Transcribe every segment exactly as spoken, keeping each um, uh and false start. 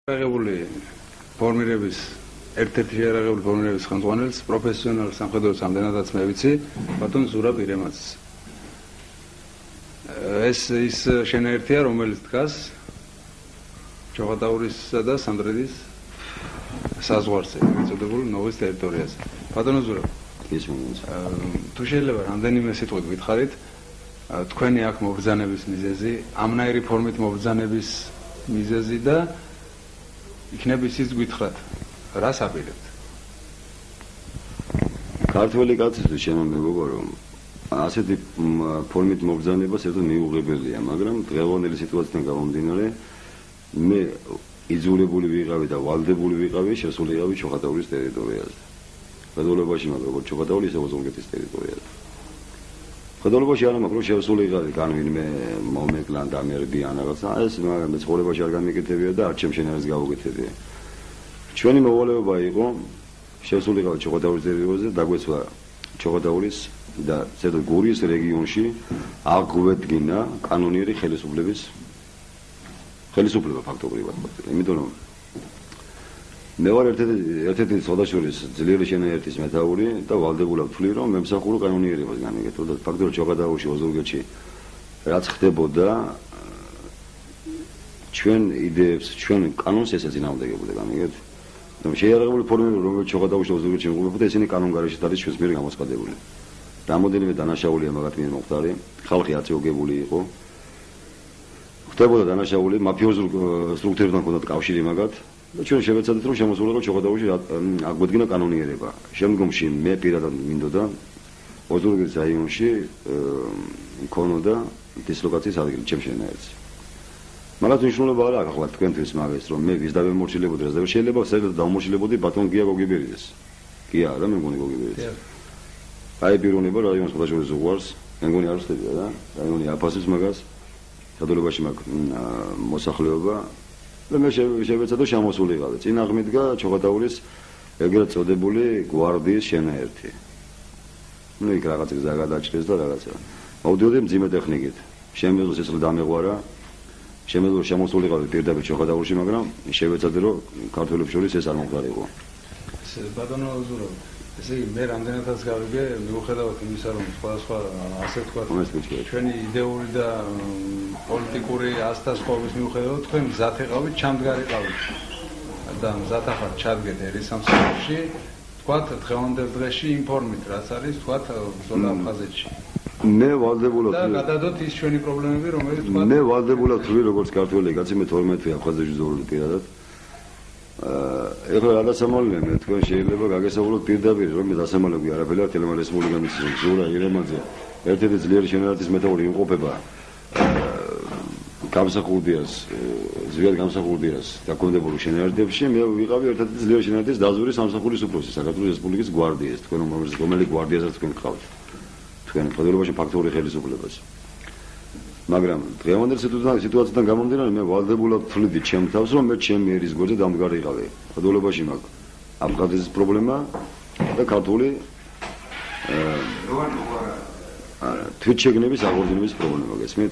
შეერაღებული ფორმირების ერთ-ერთი შეერაღებული ფორმირების ხელმძღვანელს პროფესიონალ სამხედროს ამდენადაც მე ვიცი ბატონ ზურაბ ირემაძეს. ეს ის შენაერთია, რომელიც დგას ჩოხატაურისა და სანდრედის საზღვარზე, მიწოდებულ ნოვის ტერიტორიაზე. ბატონო ზურაბ, თუ შეიძლება რამდენიმე სიტყვით გითხარით თქვენი აქ მობრძანების მიზეზი, ამნაირი ფორმით მობრძანების მიზეზი და იქნებ ისიც გითხრათ, რას აპირებთ? ქართველი კაცისთვის ჩემო მეგობრო, რომ ასეთი ფორმით მობრძანება საერთოდ მიუღებელია, მაგრამ დღევანდელი სიტუაციიდან გამომდინარე, მე იძულებული ვიყავი და ვალდებული ვიყავი შესულიყავი ჩოხატაურის ტერიტორიაზე. ხელოვნებაში მაგრამ როგორც ჩოხატაური, ისე ოზურგეთის ტერიტორიაზე. ხელოვნებაში არა, მაგრამ შესულიყავი კან ვინმე მომეკლან და მერბიან რაღაცა, ეს მაგრამ ცხოვრებაში არ გამიკეთებია და არ ჩემ შენერს გავუკეთებია. ჩვენი მოვალეობა იყო შესულიყავი ჩოხატაურის ტერიტორიაზე, დაგვეცვა ჩოხატაურის და ზედო გურიის რეგიონში აღვედგინა კანონიერი ხელისუფლების ხელისუფლება ფაქტობრივად. იმიტომ რომ მე ვარ ერთ-ერთი სხვადასხვა ძლიერი შენაერთის მეთაური და ვალდებულად ვთვლი, რომ მემსახურო კანონიერებას განეკეთო და ფაქტობრივად ჩოხატაურში, ოზურგეთში რაც ხდებოდა ჩვენ იდეებს, ჩვენ კანონს ეს ეწინააღმდეგებოდა, განეკეთეთ. რომ შეიარაღებული ფორმები, რომელიც ჩოხატაურში, ოზურგეთში იმყოფებოდა, ისინი კანონგარეშეც არის ჩვენს მიერ გამოსყიდებული. რამოდენიმე დანაშაულია მაგათ მიერ მოხდარი, ხალხი აწეოგებული იყო. ხდებოდა დანაშაული, მაფიოზურ სტრუქტურებთან ჰქონდათ კავშირი მაგათ და ჩვენ შევეცადეთ, რომ შემოსულიყო ჩოხატაურში აგვედგინა კანონიერება. შემდგომში მე პირადად მინდოდა ოზურგეთის რაიონში მქონოდა დისლოკაციის ადგილი ჩემ შენაერთს. მაგათ მნიშვნელობა არ აქვს ახლა თქვენთვის მაგას, რომ მე ვის დავემორჩილებოდი, რა შეიძლება საერთოდ დავმორჩილებოდი ბატონ გია გოგიბერიძეს. გია არა, მე მგონი გოგიბერიძე. აი პიროვნება რაიონს ხდაშორის უყვარს, მე მგონი არ ხდებია და რაიონი აფასებს მაგას. სადოლებაში მაგ მოსახლეობა და მე შევეცადო შემოსულიყავი. წინ აღმიდგა ჩოხატაურის ეგრეთ წოდებული გვარდიის შენაერთი. ნუ იქ რაღაც გზა გადაჭრეს და რაღაცა. მოვდიოდი მძიმე ტექნიკით. შემეძლო სისხლი დამეღვარა. შემეძლო შემოსულიყავი პირდაპირ ჩოხატაურში, მაგრამ შევეცადე რომ ქართველებს შორის ეს არ მომხდარიყო. ბატონო ზურაბ, ესე იგი მე რამდენადაც გავიგე, მიუხედავად იმისა, რომ სხვადასხვა ასე ვთქვათ, ჩვენი იდეური და პოლიტიკური ასტასხობის მიუხედავად თქვენ მზად იყავით, ჩამდგარიყავით და მზად ახართ ჩადგეთ ერისამსახურში, ვთქვათ დღევანდელ დღეში იმ ფორმით, რაც არის ვთქვათ ბრძოლა აფხაზეთში. მე ვალდებულად და გადადოთ ის ჩვენი პრობლემები, რომელიც ვთქვათ მე ვალდებულად ვთვლი როგორც ქართველი კაცი, მე თორმეტ თვე აფხაზეთში ვზრუნდი პირადად. ეხლა გადასამალია მე თქვენ შეიძლება გაგესაუბროთ პირდაპირ, რომ მე დასამალები არაფერი არ თელემარ რესპუბლიკანის ზურა ირემაძე ერთ-ერთი ძლიერი შენაერთის მეთაური იმყოფება გამსახურდიას, ზვიად გამსახურდიას დაქვემდებულ შენაერთებში, მე ვიყავი ერთ-ერთი ძლიერი შენაერთის დაზვერვის სამსახურის უფროსი საქართველოს რესპუბლიკის გვარდიის, თქვენ რომელი გვარდიასაც თქვენ გყავთ. თქვენ ფედერალობაში ფაქტობრივი ხელისუფლებას. მაგრამ დღევანდელ სიტუაციიდან გამომდინარე, მე ვალდებულად ვთვლიდი ჩემ თავს, რომ მე ჩემი ერის გვერდზე დამდგარიყავი. ფედერალობაში მაქვს აფხაზეთის პრობლემა და ქართული თვითშეგნების აღორძინების პრობლემა, გესმით?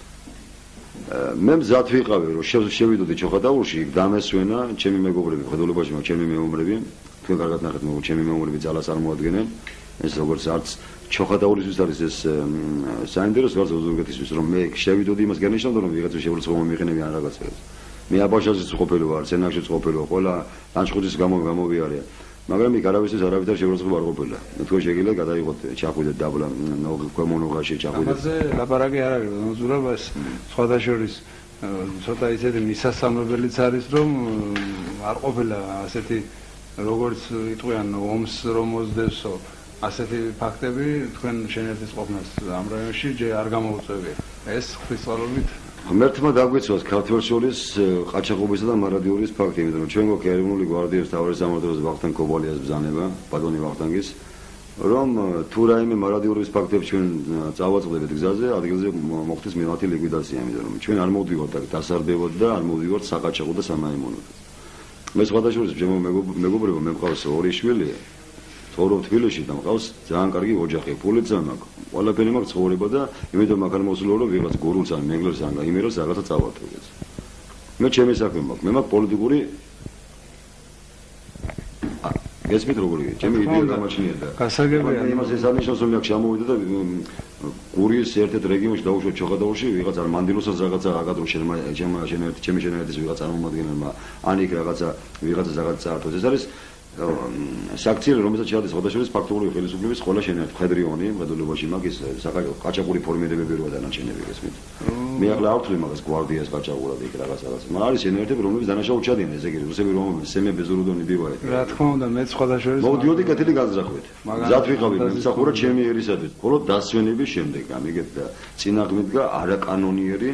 მე მზად ვიყავი, რომ შევიდოდი ჩოხატაურში, დამესვენა ჩემი მეგობრები, ფედერალობაში მაქვს ჩემი მეომრები, თქვენ კარგად ნახეთ, მეგობრებო, ჩემი მეომრები ძალას წარმოადგენენ, ეს როგორც არც ჩოხატაურისთვის არის ეს საინტერესო, რაც ოზურგეთისთვის, რომ მე შევიდოდი იმას განეშნოდა, რომ ვიღაცა შევრცობა მომიყენებიან რაღაცას. მე აბაშაზის ყოფილი ვარ, სენაკშიც ყოფილი ვარ, ყველა ლანჩხუთის გამო გამოვიარე. მაგრამ იქ არავისთვის არავითარ შევრცობა არ ყოფილა. თქვენ შეგიძლიათ გადაიღოთ ჩახვიდეთ დაბლა ქვემონუღაში ჩახვიდეთ. ამაზე ლაპარაკი არ არის, ზურაბ, ეს სხვადასხვის ცოტა ისეთი მისასალმებელიც არის, რომ არ ყოფილა ასეთი როგორც იტყვიან ომს რომ მოსდევსო. ასეთი ფაქტები თქვენ შენერთის ყოფნას ამ რაიონში არ გამოუწევია. ეს ღვთისმსალობით ღმერთმა დაგვეცვას ქართველს შორის ყაჩაღობისა და მარადიორის ფაქტი, იმიტომ რომ ჩვენ გვაქვს ეროვნული გვარდიის მთავარი სამმართველოს ვახტანგ კობალიას ბრძანება, ბატონი ვახტანგის, რომ თუ რაიმე მარადიორის ფაქტებს ჩვენ წავაწყდებით გზაზე, ადგილზე მოხდეს მიღათი ლიკვიდაცია, იმიტომ რომ ჩვენ არ მოვდივართ აქ დასარბევად და არ მოვდივართ საყაჩაღო და სამაიმონოდ. მე სხვადასხვა ჩემო მეგობრებო, მე მყავს ორი შვილი. ცხოვრობ თბილისში და მყავს ძალიან კარგი ოჯახი, ფულიც მაქვს. ყველაფერი მაქვს ცხოვრება და იმიტომ მაგ არ მოსულო რომ ვიღაც გურულს ან მეგლერს ან გაიმეროს რაღაცა წავართო. მე ჩემი საქმე მაქვს, მე მაქვს პოლიტიკური გესმით როგორია, ჩემი იდეა გამაჩნია და გასაგებია იმას ეს არნიშნავს რომ აქ შემოვიდა და გურიის ერთ-ერთ რეგიონში დაუშვა ჩოხატაურში ვიღაცა მანდილოსას რაღაცა აკადრო შემა შემა ჩემი შენერეთის ვიღაცა წარმომადგენელმა ან იქ რაღაცა ვიღაცა რაღაც წაართოს ეს არის საქციელი რომელსაც შეადის ხოდაშორის ფაქტობრივი ხელისუფლების ყველა შენერთ ხედრიონი მხედველობაში მაგის საკაჭო ყაჭაპური ფორმირებები როა დანარჩენები გესმით მე ახლა არ ვთვლი მაგას გვარდიას ყაჭაპურად იქ რაღაც რაღაც მაგრამ არის შენერთები რომლებიც დანაშაულს ჩადიან ესე იგი რუსები რომლებიც სემე ბეზურუდონი ბივაი რა თქმა უნდა მეც ხოდაშორის მოვდიოდი კეთილი განზრახვით მზად ვიყავი მემსახურა ჩემი ერისათვის ხოლო დასვენების შემდეგ ამიგეთ და წინაღმდეგა არაკანონიერი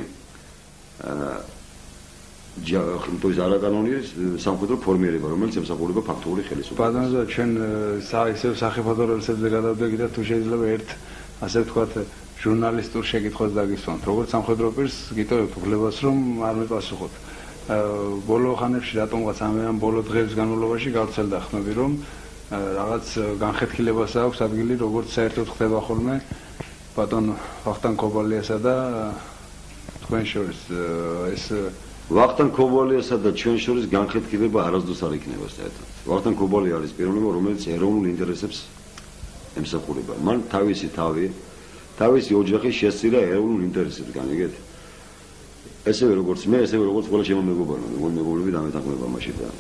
ჯახინტოს არაკანონიერი სამხედრო ფორმირება რომელიც ემსახურება ფაქტობრივი ხელისუფლებას ბატონო ჩვენ ისევ სახიფათო რელსებზე გადავდებით და თუ შეიძლება ერთ ასე ვთქვათ ჟურნალისტურ შეკითხვას დაგისვამთ როგორც სამხედრო პირს გიტოვებთ უფლებას რომ არ მიპასუხოთ ბოლო ხანებში რატომღაც ამ ბოლო დღეების განმავლობაში გავრცელდა ხმები რომ რაღაც განხეთქილებას აქვს ადგილი როგორც საერთოდ ხდება ხოლმე ბატონ ვახტანგ ქობალიასა და თქვენ შორის ეს ვახტანგ ქობალიასა და ჩვენ შორის განხეთქილება არასდროს არ იქნება საერთოდ ვახტანგ ქობალია არის პიროვნება რომელიც ეროვნულ ინტერესებს ემსახურება მან თავისი თავი თავისი ოჯახი შესწირა ეროვნულ ინტერესებს განიგეთ ესევე როგორც მე ესევე როგორც ყველა ჩემო მეგობარმა მეგობარ მეგობრები დამეთანხმება მაშინ და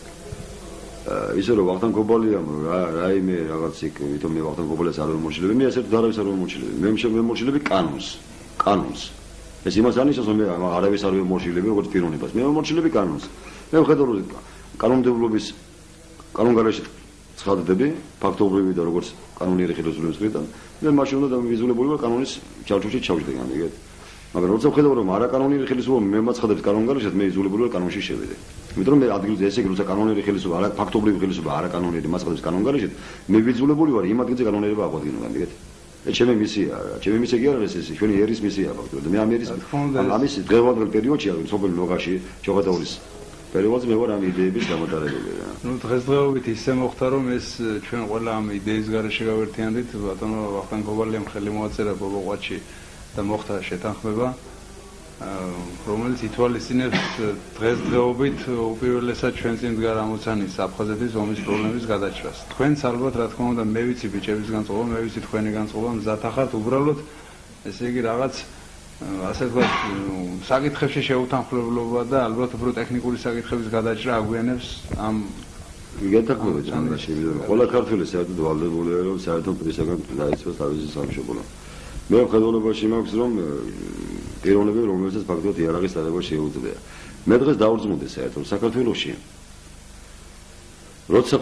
ისე რომ ვახტანგ ქობალიამ რაიმე რაღაც იქ ვითომ მე ვახტანგ ქობალიას არ ვემორჩილები მე ესეთ არავის არ ვემორჩილები მე შემემორჩილები კანონს კანონს ეს იმას არნიშნავს რომ მე არავის არ ვემორჩილები როგორც პიროვნებას მე ვემორჩილები კანონს მე ვხედავ რომ კანონმდებლობის კანონგარეშე ცხადდები ფაქტობრივი და როგორც კანონიერი ხელისუფლების მხრიდან მე მაშინ უნდა დამივიზულებული ვარ კანონის ჩარჩოში ჩავშდე გამიგეთ მაგრამ როცა ვხედავ რომ არაკანონიერი ხელისუფლება მე მაცხადებს კანონგარეშე მე იზოლებული ვარ კანონში შევიდე იმიტომ რომ მე ადგილზე ესე იგი როცა კანონიერი ხელისუფლება არა ფაქტობრივი ხელისუფლება არაკანონიერი მაცხადებს კანონგარეშე მე ვიზულებული ვარ იმ ადგილზე კანონიერება აღვადგინო გამიგეთ ეს ჩემი მისია ჩემი მისია კი არა ეს ეს ჩვენი ერის მისია ფაქტობრივად მე ამ ერის ამის დღევანდელ პერიოდში არის სოფელ ნოგაში ჩოხატაურის პერიოდზე მე ვარ ამ იდეების გამოტარებელი რა. ნუ დღესდღეობით ისე მოხდა რომ ეს ჩვენ ყველა ამ იდეის გარეშე გავერთიანდით ბატონო ვახტანგ ქობალიამ ხელი მოაწერა ბობოყვათში და მოხდა შეთანხმება რომელიც ითვალისწინებს დღესდღეობით უპირველესად ჩვენ წინ მდგარ ამოცანის აფხაზეთის ომის პრობლემის გადაჭრას. თქვენც ალბათ რა თქმა უნდა მე ვიცი ბიჭების განწყობა, მე ვიცი თქვენი განწყობა, მზად ახართ უბრალოდ ესე იგი რაღაც ასე ვთქვათ საკითხებში შეუთანხმებლობა და ალბათ უფრო ტექნიკური საკითხების გადაჭრა აგვიანებს ამ გეთანხმებით ამაში ვიდრე ყველა ქართველი საერთოდ ვალდებულია რომ საერთოდ პრესაგან დაიწყოს თავისი სამშობლო მე მხედველობაში მაქვს რომ პიროვნები რომელსაც ფაქტობრივად იარაღის დარება შეუძლია მე დღეს დავრწმუნდი საერთოდ საქართველოში როცა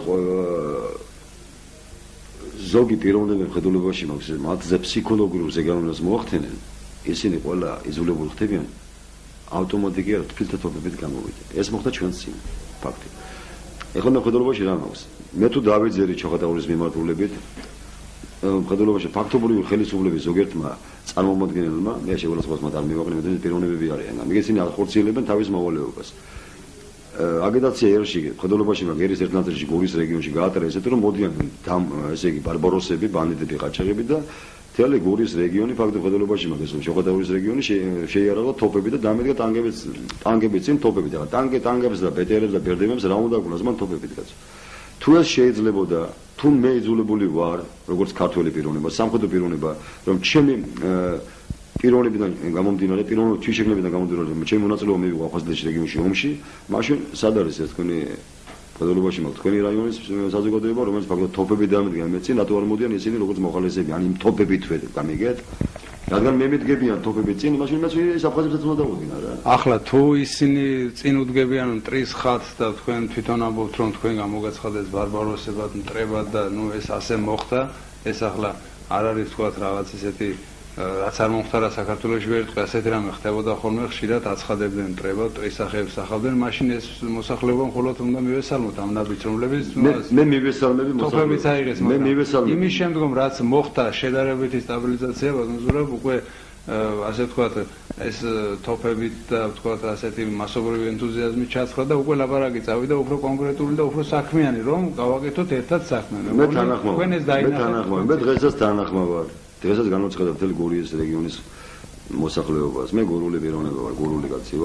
ზოგი პიროვნები მხედველობაში მაქვს მათზე ფსიქოლოგიურ ზეგავლენას მოახდენენ ისინი ყველა იზოლებული ხდებიან ავტომატურად კი არა თბილთა თოფებით გამოვიდა ეს მოხდა ჩვენს წინ ფაქტი ეხლა მე მხედველობაში რა მაქვს მე თუ დავიძერი ჩოხატაურის მიმართულებით მხედველობაში ფაქტობრივი ხელისუფლების ზოგიერთმა წარმომადგენელმა მე შეგვიძლია მათ არ მივაყენებ და პიროვნებები არიან ამიტომ ისინი ახორციელებენ თავის მოვალეობას აგიტაცია ერში მხედველობაში მაგ ერის ერთ ნაწილში გორის რეგიონში გაატარა ესეთი რომ მოდიან ესე იგი ბარბაროსები ბანდიტები ყაჩაღები და თელი გორის რეგიონი ფაქტობრივად მხედველობაში მაგ ეს ჩოხატაურის რეგიონი შეიარაღა თოფები და დამედგა ტანგებიც ტანგებიც წინ თოფები და ტანგე ტანგებს და ბეტერებს და ბერდემებს რა უნდა გქონდეს მან თოფებით კაც თუ ეს შეიძლებოდა თუ მე იძულებული ვარ როგორც ქართველი პიროვნება სამხედრო პიროვნება რომ ჩემი პიროვნებიდან გამომდინარე პიროვნების თვითშეგნებიდან გამომდინარე რომ ჩემი მონაწილეობა მივიღო აფხაზეთის რეგიონში ომში მაშინ სად არის ეს თქვენი მხედველობაში მაქვს თქვენი რაიონის საზოგადოება რომელიც ფაქტობრივად თოფები დამედგა მე წინ რატო არ მოდიან ისინი როგორც მოხალისეები ან იმ თოფებით ვედ გამიგეთ რადგან მე მიდგებიან თოფები წინ მაშინ მეც ის აფხაზებსაც უნდა დავუდგინარ რა ახლა თუ ისინი წინ უდგებიან მტრის ხატს და თქვენ თვითონ ამბობთ რომ თქვენ გამოგაცხადეს ბარბაროსებად მტრებად და ნუ ეს ასე მოხდა ეს ახლა არ არის თქვათ რაღაც ისეთი რაც არ მომხდარა საქართველოში ვერთხელ ასეთი რამე ხდებოდა ხოლმე ხშირად აცხადებდნენ მტრებად მტრისახეებს ახავდნენ მაშინ ეს მოსახლეობა მხოლოდ უნდა მივესალმოთ ამ ნაბიჯს რომლებიც მე მივესალმები მოსახლეობაც აიღეს მე მივესალმები იმის შემდგომ რაც მოხდა შედარებითი სტაბილიზაცია ბატონ ზურაბ უკვე ასე ვთქვათ ეს თოფებით და ვთქვათ ასეთი მასობრივი ენთუზიაზმით ჩაცხრა და უკვე ლაპარაკი წავიდა უფრო კონკრეტული და უფრო საქმიანი რომ გავაკეთოთ ერთად საქმე მე თანახმობ მე თანახმობ მე დღესაც თანახმობ ვარ დღესაც განვაცხადა მთელი გურიის რეგიონის მოსახლეობას. მე გურული პიროვნება ვარ, გურული კაცი ვარ.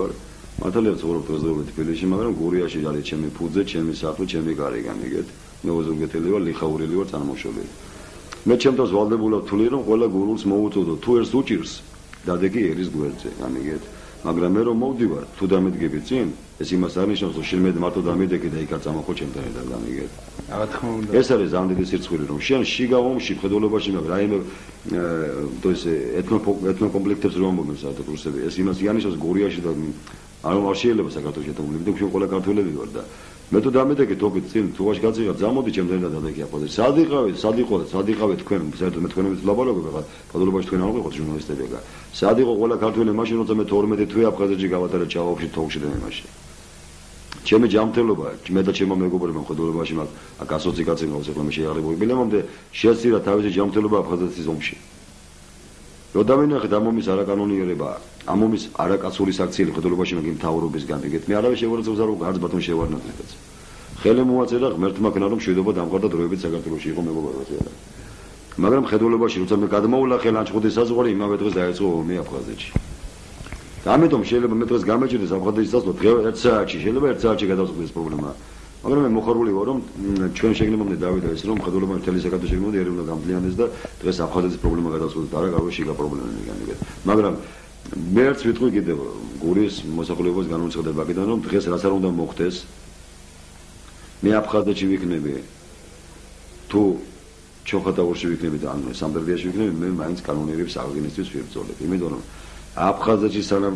მართალია ცხოვრობ დღესდღეობით თბილისში, მაგრამ გურიაში არის ჩემი ფუძე, ჩემი სახლი, ჩემი გარე გამიგეთ. მე ოზურგეთელი ვარ, ლიხაურელი ვარ, წარმოშობილი. მე ჩემთვის ვალდებულად თვლი რომ ყველა გურულს მოუწოდო თუ ერთს უჭირს, დადეგი ერის გვერდზე, გამიგეთ. მაგრამ მე რომ მოვდივარ, თუ დამედგები წინ, ეს იმას არნიშნავს, რომ შენ მე მარტო დამედეგე და იქ არ წამოხო ჩემთან ერთად, გამიგეთ. რა თქმა უნდა. ეს არის ზამთრის სირცხვილი, რომ შენ შიგა ომში, მხედველობაში მაგ რაიმე то есть ეთნოკომპლექტებს რომ ამბობენ საერთოდ რუსები, ეს იმას იანიშავს გურიაში და არ არ შეიძლება საქართველოს შეთანხმებული, იმიტომ რომ ყველა ქართველები ვარ და მე თუ დამედეგე თოკით წინ თუაში გაწიღა, ზამოდი ჩემთან ერთად დადეგე აპოზე. სად იყავით, სად იყავით, სად იყავით თქვენ, საერთოდ მე თქვენებით ვლაპარაკობ ხა, ფადოლობაში თქვენ არ ვიყოთ ჟურნალისტები ხა. სად იყო ყველა ქართველი მაშინ როცა მე თორმეტი თვე აფხაზეთში გავატარე ჭაობში თოქში და მე მაშინ. ჩემი ჯანმრთელობა, მე და ჩემო მეგობრებმა მხედველობაში მაგ აქ ასოციაცია ყავს ახლა მე შეაღებოდი. მილემამდე შეეცირა თავისი ჯანმრთელობა აფხაზეთის ომში. რო დავინახეთ ამ ომის არაკანონიერება, ამ ომის არაკაცური საქციელი მხედველობაში მაგ იმ თავრობისგან, ეგეთ მე არავის შევარდებს არ ვუყარს ბატონ შევარდნაძეც. ხელი მოაწერა ღმერთმა ქნა რომ შვიდობა დამყარდა დროებით საქართველოში იყო მეგობრებო. მაგრამ მხედველობაში როცა მე გადმოვულახე ლანჩხუთის საზღვარი, იმავე დღეს დაიწყო ომი აფხაზეთში. ამიტომ შეიძლება მე დღეს გამეჭირდეს აფხაზეთის დასვლა დღე ერთ საათში, შეიძლება ერთ საათში გადავწყვეტ ეს პრობლემა. მაგრამ მე მოხარული ვარ რომ ჩვენ შეგნებამდე დავიდა ის რომ მხედველობა მთელი საქართველოს შეგნებამდე ერევნა გამძლიანდეს და დღეს აფხაზეთის პრობლემა გადავწყვეტ არა გავე შიგა პრობლემები განიგეთ. მაგრამ მე არც ვიტყვი კიდევ გურის მოსახლეობის განუცხადება აქედან რომ დღეს რაც არ უნდა მოხდეს მე აფხაზეთში ვიქნები თუ ჩოხატაურში ვიქნები და ანუ სამბერდიაში ვიქნები მე მაინც კანონიერების აღგენისთვის ვიბრძოლებ. იმიტომ რომ აფხაზეთში სანამ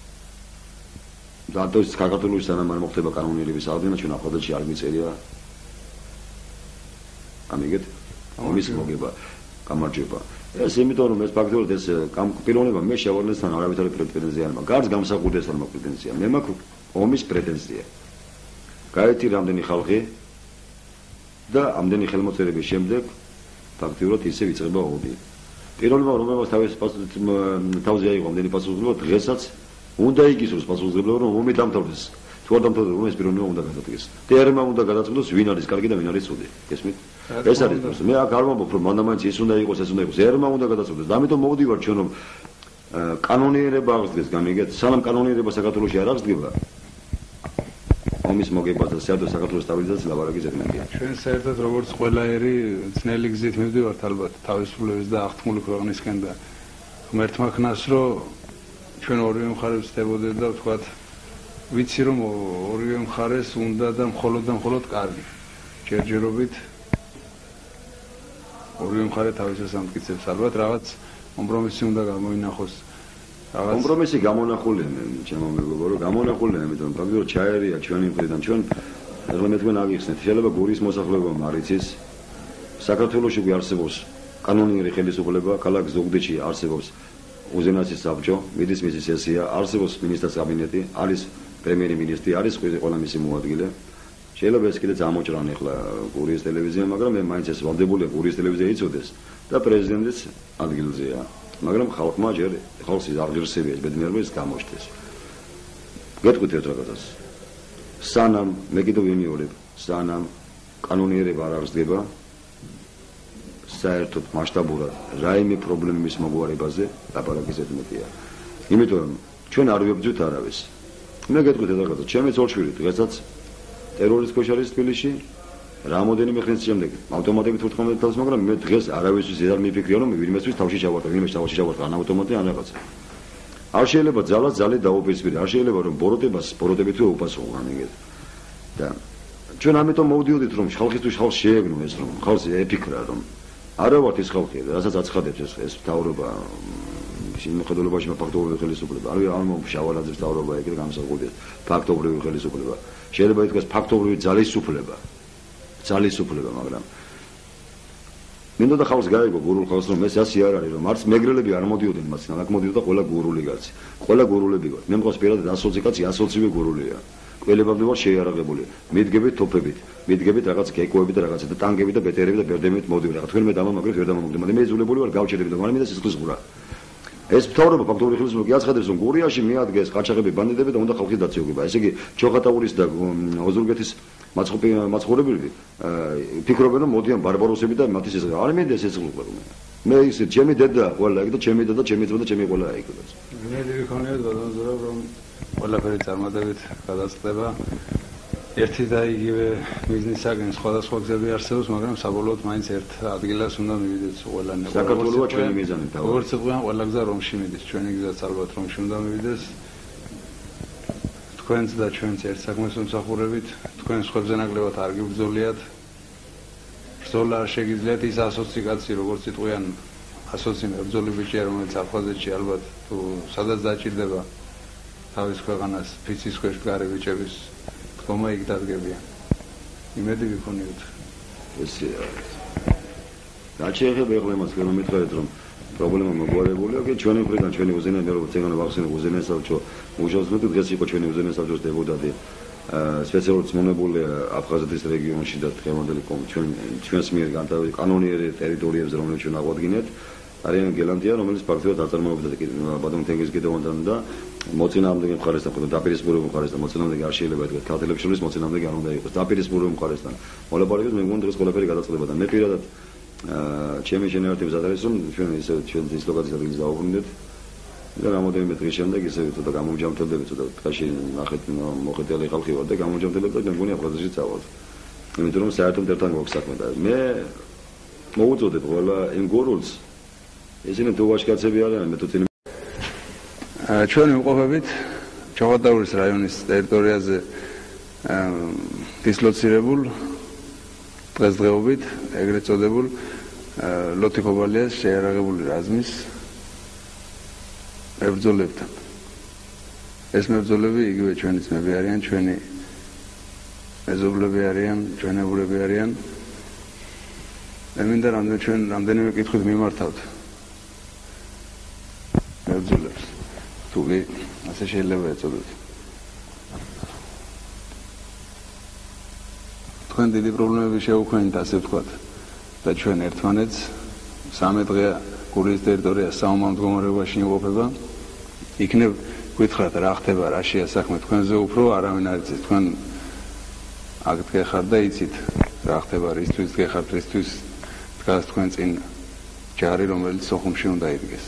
და თორე საქართველოს სანამ არ მოხდება კანონიერების აღდგენა ჩვენ აფხაზეთში არ მიწერია ამიგეთ ომის მოგება გამარჯვება. ეს იმიტომ რომ ეს ფაქტობრივად ეს პიროვნება მე შევარდნესთან არავითარი პრეტენზია არ მაქვს. გარს გამსახურდესთან მაქვს პრეტენზია. მე მაქვს ომის პრეტენზია. გაეთი რამდენი ხალხი და ამდენი ხელმოწერების შემდეგ ფაქტობრივად ისე ვიწყება ომი. პიროვნება რომელსაც თავის თავზე აიღო ამდენი პასუხისმგებლობა დღესაც უნდა იგისურვოს პასუხისმგებლობა რომ ომი დამთავრდეს. თუ არ დამთავრდება ომი ეს პიროვნება უნდა გადადგეს. დერმა უნდა გადაწყვეტოს ვინ არის კარგი და ვინ არის ცუდი. გესმით? ეს არის პროცესი. მე აქ არ ვამბობ რომ მანდამაინც ის უნდა იყოს, ეს უნდა იყოს. ერმა უნდა გადაწყვეტოს. და ამიტომ მოვდივარ ჩვენ რომ კანონიერება აღდგეს, გამიგეთ? სანამ კანონიერება საქართველოში არ აღდგება, ომის მოგება და საერთოდ საქართველოს სტაბილიზაცია ლაბარაკი ზედმეტია. ჩვენ საერთოდ როგორც ყველა ერი ძნელი გზით მივდივართ ალბათ თავისუფლების და აღთქმული ქვეყნისკენ და ღმერთმა ქნას რომ ჩვენ ორივე მხარეს ვწდებოდეთ და ვთქვათ ვიცი რომ ორივე მხარეს უნდა და მხოლოდ და მხოლოდ კარგი. ჯერჯერობით ორივე მხარე თავისას ამტკიცებს ალბათ რაღაც კომპრომისი უნდა გამოინახოს. კომპრომისი გამონახულია მე ჩემო მეგობრო რომ გამონახულია იმიტომ რომ ფაქტობრივად ჩაერია ჩვენი მხრიდან ჩვენ ახლა მე თქვენ აგიხსნით შეიძლება გურის მოსახლეობა მარიცის საქართველოში გვიარსებობს კანონიერი ხელისუფლება ქალაქ ზუგდიდში არსებობს უზენაესის საბჭო მიდის მისი სესია არსებობს მინისტრთა კაბინეტი არის პრემიერ-მინისტრი არის ყველა მისი მოადგილე შეიძლება ეს კიდე წამოჭრან ახლა გურის ტელევიზია მაგრამ მე მაინც ეს ვალდებულია გურის ტელევიზია იცოდეს და პრეზიდენტის ადგილზეა მაგრამ ხალხმა ჯერ ხალხი აღგრესებია ბედნიერება ის გამოჩნდეს. გეტყვით ერთ რაღაცას. სანამ მე კიდევ ვიმეორებ, სანამ კანონიერება არ აღსდგება, საერთოდ მასშტაბურად რაიმე პრობლემის მოგვარებაზე ლაპარაკი ზედმეტია. იმიტომ რომ ჩვენ არ ვებრძვით არავის. მე გეტყვით ერთ რაღაცას, ჩემი ძოლშვილი დღესაც ტერორისტ ქვეშ არის თბილისში რამოდენიმე ხნის შემდეგ ავტომატებით ვთქვამთ თავს, მაგრამ მე დღეს არავისთვის არ მიფიქრია რომ ვინმესთვის თავში ჩავარდა, ვინმეს თავში ჩავარდა, ან ავტომატი ან რაღაცა. არ შეიძლება ძალას ძალით დაუპირისპირე, არ შეიძლება რომ ბოროტებას ბოროტებით უპასუხო ამიგეთ. და ჩვენ ამიტომ მოვდიოდით რომ ხალხისთვის ხალხს შეეგნო ეს რომ ხალხი ეფიქრა რომ არა ვართ ის ხალხი, რასაც აცხადებს ეს ეს თავრობა შემოხედულობაში ფაქტობრივი ხელისუფლება. არ არ მომშავალაძის თავრობა ეგრე გამოსახულია ფაქტობრივი ხელისუფლება. შეიძლება ითქვას ფაქტობრივი ძალისუფლება. ძალისუფლება, მაგრამ მინდოდა ხალხს გაიგო გურულ ხალხს რომ ეს ასე არ არის რომ არც მეგრელები არ მოდიოდნენ მასთან, აქ მოდიოდა ყველა გურული კაცი. ყველა გურულები ვარ. მე მყავს პირადად ასოცი კაცი, ასოცივე გურულია. ყველებამდე ვარ შეიარაღებული. მიდგებით თოფებით, მიდგებით რაღაც გეკოებით და რაღაცა და ტანგებით და ბეტერებით და ბერდემებით მოდივარ. რა თქვენ მე დამამაგრეთ ვერ დამამაგრეთ, მაგრამ მე იზოლებული ვარ გავჩერდები და მაგრამ მინდა სისხლის ღურა. ეს მთავრობა ფაქტობრივი ხელისუფლება კი აცხადებს რომ გურიაში მიადგეს ყაჩაღები ბანდიტები და უნდა ხალხის დაციოგება. ესე იგი ჩოხატაურის და ოზურგეთის მაცხოვრებლები ფიქრობენ რომ მოდიან ბარბაროსები და მათი სისხლი არ მინდა სისხლი ყვება. მე ისე ჩემი დედა ყველა იქ და ჩემი დედა ჩემი ძმა და ჩემი ყველა იქ. მე ვიქონიოთ ბატონო ზურაბ რომ ყველაფერი წარმატებით გადაწყდება. ერთი და იგივე მიზნისაგან სხვადასხვა გზები არსებობს, მაგრამ საბოლოოდ მაინც ერთ ადგილას უნდა მივიდეთ ყველანი. საქართველოა ჩვენი მიზანი თავად. როგორც იყვიან ყველა გზა რომში მიდის, ჩვენი გზაც ალბათ რომში უნდა მივიდეს. თქვენც და ჩვენც ერთ საქმეს ვმსახურებით, თქვენ სხვებზე ნაკლებად არ გიბრძოლიათ. ბრძოლა არ შეგიძლიათ ის ასოციკაცი, როგორც იყვიან ასოცი მებრძოლი ბიჭია, რომელიც აფხაზეთში ალბათ თუ სადაც დაჭირდება თავის ქვეყანას ფიცის ქვეშ მდგარი ბიჭების დგომა იქ დადგებიან. იმედი გიქონიოთ. ესეა. რაც შეეხება ეხლა იმას, რომ მითხრეთ, რომ პრობლემა მოგვარებულია, კი ჩვენი მხრიდან ჩვენი უზენაესი მე როგორც ეგონა ვახსენე უზენაესი საბჭო მუშაობს მე დღეს იყო ჩვენი უზენაესი საბჭოს დეპუტატი სპეციალურად მონებული აფხაზეთის რეგიონში და დღევანდელი ჩვენ ჩვენს მიერ განთავსებული კანონიერი ტერიტორიებზე რომელიც ჩვენ აღვადგინეთ არიან გელანდია რომელიც ფაქტობრივად აწარმოებდა ბატონ თენგიზ გედევანდან და მოწინააღმდეგე მხარესთან ხო დაპირისპირებულ მხარესთან მოწინააღმდეგე არ შეიძლება ითქვას ქართველებს შორის მოწინააღმდეგე არ უნდა იყოს დაპირისპირებულ მხარესთან მოლაპარაკებს მე მგონი დღეს ყველაფერი გადაწყდება და მე პირადად ჩემი შენერთებს არის რომ ჩვენ ისე ჩვენ დისლოკაციის ადგილს დავუბრუნდეთ და რამოდენიმე დღის შემდეგ ისე ცოტა გამომჯამთებდები ცოტა ტყაში ნახეთ მოხეტიალე ხალხი ვარ და გამომჯამთებდები და მე მგონი აფხაზეთში წავალთ იმიტომ რომ საერთოდ ერთთან გვაქვს საქმე და მე მოუწოდებ ყველა იმ გურულს ისინი თუ ვაჟკაცები არიან მე თუ წინ ჩვენ ვიმყოფებით ჩოხატაურის რაიონის ტერიტორიაზე დისლოცირებულ დღესდღეობით ეგრეთ წოდებულ ლოთიქობალიას შეიარაღებული რაზმის მებრძოლებთან. ეს მებრძოლები იგივე ჩვენი ძმები არიან, ჩვენი მეზობლები არიან, ჩვენებურები არიან. მე მინდა რამდენი ჩვენ რამდენიმე კითხვით მიმართავთ მებრძოლებს. თუ კი ასე შეიძლება ეწოდოთ. თქვენ დიდი პრობლემები შეუქმნით, ასე ვთქვათ, და ჩვენ ერთმანეთს სამი დღეა გურიის ტერიტორია საომარ მდგომარეობაში იმყოფება. იქნებ გითხრათ რა ხდება, რა შეა საქმე თქვენზე უფრო არავინ არ იცის. თქვენ აქ დგეხართ და იცით რა ხდება, რისთვის დგეხართ, რისთვის დგას თქვენ წინ ჯარი, რომელიც სოხუმში უნდა იდგეს.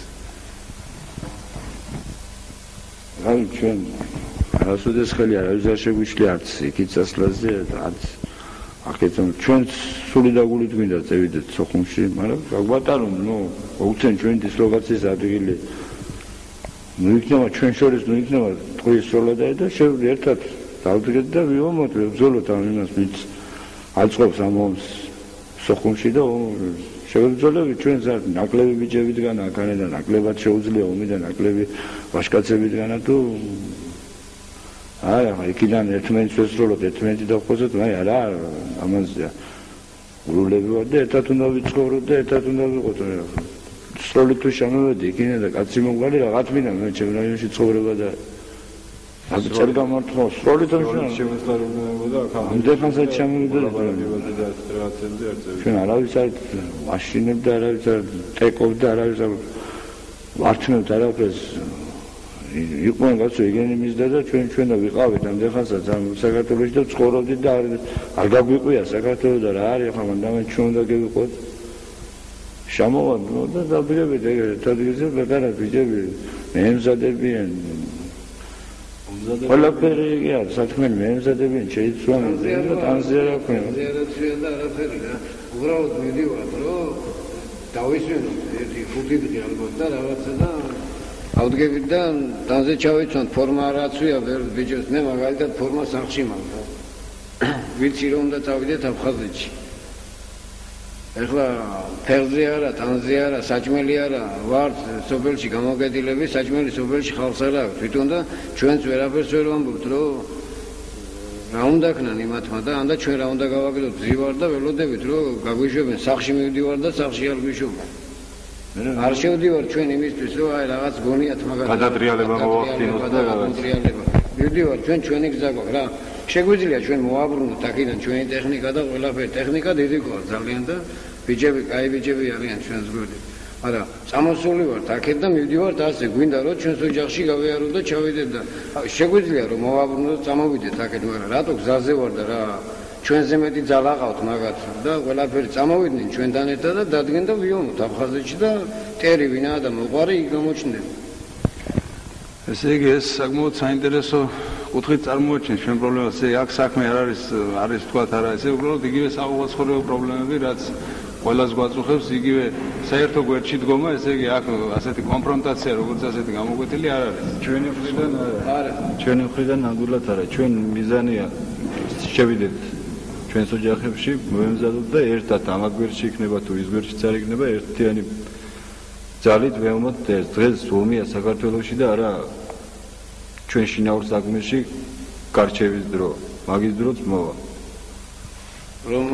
რა ჩვენ არასოდეს ხელი არავის არ შეგვიშლი არც იქით სასლაზე არც აქეთან ჩვენ სული დაგულით მინდა წევიდეთ სოხუმში, მაგრამ გაგვატარონ, ნუ უცენ ჩვენ დისლოკაციის ადგილი. ნუ იქნება ჩვენ შორის, ნუ იქნება ტყუის სოლადაი და შევდე ერთად დავდგეთ და ვიომოთ, ვბრძოლოთ ამ იმას, ვინც აწყობს ამ ომს სოხუმში და შევბრძოლებით ჩვენ ზარ ნაკლები ბიჭებიდან, აქანიდან ნაკლებად შეუძლია ომი და ნაკლები ვაჟკაცებიდან თუ აი, ახლა იქიდან ერთმანეთს ვესროლოთ, ერთმანეთი დავხოცოთ, აი არა, ამაზე გურულები ვარ და ერთად უნდა ვიცხოვროთ და ერთად უნდა ვიყოთ. სროლით თუ შემოვედი, იქიდან და კაცი მომგვარი რაღაც მინდა მე ჩემ რაიონში ცხოვრება და ასე წერ გამართვა, სროლით რომ შემოსწარებოდა აქ ამდენხანსაც შემოვედი და რაღაცებზე არ წევი. ჩვენ არავის არ მაშინებდა, არავის არ ტეკობდა, არავის არ ვართმევთ არაფერს. იყვნენ კაცო იგენი მისდა და ჩვენ ჩვენ და ვიყავით ამდენხანსაც ამ საქართველოში და ცხოვრობდით და არ გაგვიყვია საქართველო და რა არის ახლა მანდ ჩვენ უნდა გევიყოთ შემოვადნო და დავდგებით ეგრეთ ადგილზე ვეღარა ბიჭები მეემზადებიან ყველაფერი იგი არის საქმენი მეემზადებიან შეიცვალენ და ტანზე რა ქვია ზიარაცია და არაფერი რა უბრალოდ მიდივარ რომ დავისვენო ერთი ხუთი დღე ალბათ და რაღაცა და ავდგებით და ტანზე ჩავიცვან ფორმა არაცვია ვერ ბიჭებს მე მაგალითად ფორმა სახში მაქვს ვიცი რომ უნდა წავიდეთ აფხაზეთში ეხლა ფერზე არა ტანზე არა საჭმელი არა ვარ სოფელში გამოგედილები საჭმელი სოფელში ხალხს არ აქვს თვითონ და ჩვენც ვერაფერს ვერ ვამბობთ რომ რა უნდა ქნან იმათმა და ანდა ჩვენ რა უნდა გავაკეთოთ ზივარ და ველოდებით რომ გაგვიშვებენ სახში მივდივარ და სახში არ გვიშვებენ არ შევდივარ ჩვენ იმისთვის რომ აი რაღაც გონიათ მაგალითად გადატრიალება მოვახდინოთ და გადატრიალება მივდივარ ჩვენ ჩვენი გზა გვაქვს რა შეგვიძლია ჩვენ მოვაბრუნოთ აქედან ჩვენი ტექნიკა და ყველაფერი ტექნიკა დიდი გვაქვს ძალიან და ბიჭები კაი ბიჭები არიან ჩვენს გვერდით მაგრამ წამოსული ვართ აქეთ და მივდივართ ასე გვინდა რომ ჩვენს ოჯახში გავიარო და ჩავიდეთ და შეგვიძლია რომ მოვაბრუნოთ წამოვიდეთ აქეთ მაგრამ რატო გზაზე ვარ და რა ჩვენზე მეტი ძალა ყავთ მაგათ და ყველაფერი წამოვიდნენ ჩვენთან ერთად და დადგენ და ვიომოთ აფხაზეთში და ტერი ვინაა და მოყარი იქ გამოჩნდება ესე იგი ეს საკმაოდ საინტერესო კუთხით წარმოაჩენს ჩვენ პრობლემას. ეს აქ საქმე არ არის არის თქვათ არა, ესე უბრალოდ იგივე საყოველთაო პრობლემები, რაც ყველას გვაწუხებს, იგივე საერთო გვერდში დგომა, ესე იგი აქ ასეთი კონფრონტაცია, როგორც ასეთი გამოკვეთილი არ არის. ჩვენი მხრიდან არა, ჩვენი მხრიდან ნამდვილად არა. ჩვენ მიზანია შევიდეთ ჩვენს ოჯახებში, მოვემზადოთ და ერთად ამ გვერდში იქნება თუ ის გვერდშიც არ იქნება ერთიანი ძალით ვეომოთ ეს დღეს ომია საქართველოში და არა ჩვენ შინაურ საქმეში გარჩევის დრო. მაგის დროც მოვა. რომ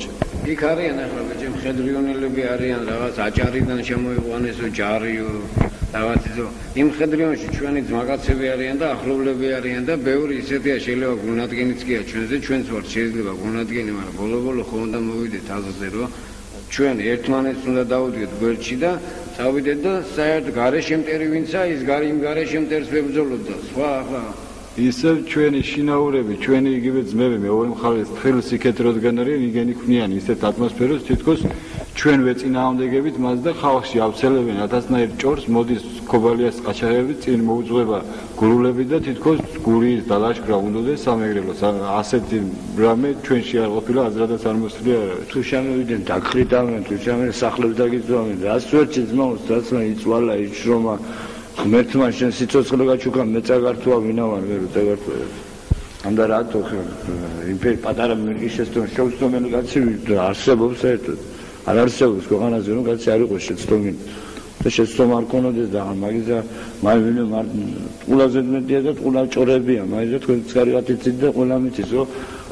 იქ არიან ახლა ბიჭი მხედრიონელები არიან რაღაც აჭარიდან შემოიყვანეს ჯარიო რაღაცო იმ მხედრიონში ჩვენი ძმაკაცები არიან და ახლობლები არიან და ბევრი ისეთია შეიძლება გულნადგენიც გია ჩვენზე ჩვენც ვართ შეიძლება გულნადგენი მაგრამ ბოლო-ბოლო ხო უნდა მოვიდეთ აზრზე რომ ჩვენ ერთმანეთს უნდა დავუდგეთ გვერდში და წავიდეთ და საერთოდ გარეშემტერი ვინცა ის გარი იმ გარეშემტერს ვებრძოლოთ და სხვა ახლა ისევ ჩვენი შინაურები, ჩვენი იგივე ძმები, მეორე მხარეს თხილ სიკეთ როდგან არის, იგენი ქმნიან ისეთ ატმოსფეროს, თითქოს ჩვენ ვეწინააღმდეგებით მას და ხალხში ავცელებენ ათასნაირ ჭორს, მოდის ქობალიას ყაჩაღები, წინ მოუძღვება გურულები და თითქოს გურიის და ლაშქრა უნდოდეს სამეგრელოს. ასეთი რამე ჩვენში არ ყოფილა, აზრადაც არ მოსვლია არავის. თუ შემოვიდნენ დაგხრიდავენ, თუ შემოვიდნენ სახლებს დაგიძვავენ, რას ვერჩი ძმაოს, რაც მე იწვალა, იჩრომა ღმერთმა შენ სიცოცხლე გაჩუქა მე წაგართვა ვინავარ ვერ წაგართვა ამდა რატო ხე იმპერ პატარა მერგი შეცდომ შეუცდომელი კაცი არსებობს საერთოდ არ არსებობს ქვეყანაზე რომ კაცი არ იყოს შეცდომელი და შეცდომა არ ქონოდეს და მაგისა მაინვინე ყველაზე მეტია და ყველა ჭორებია მაგისა თქვენ კარგად იცით და ყველა მიცის რომ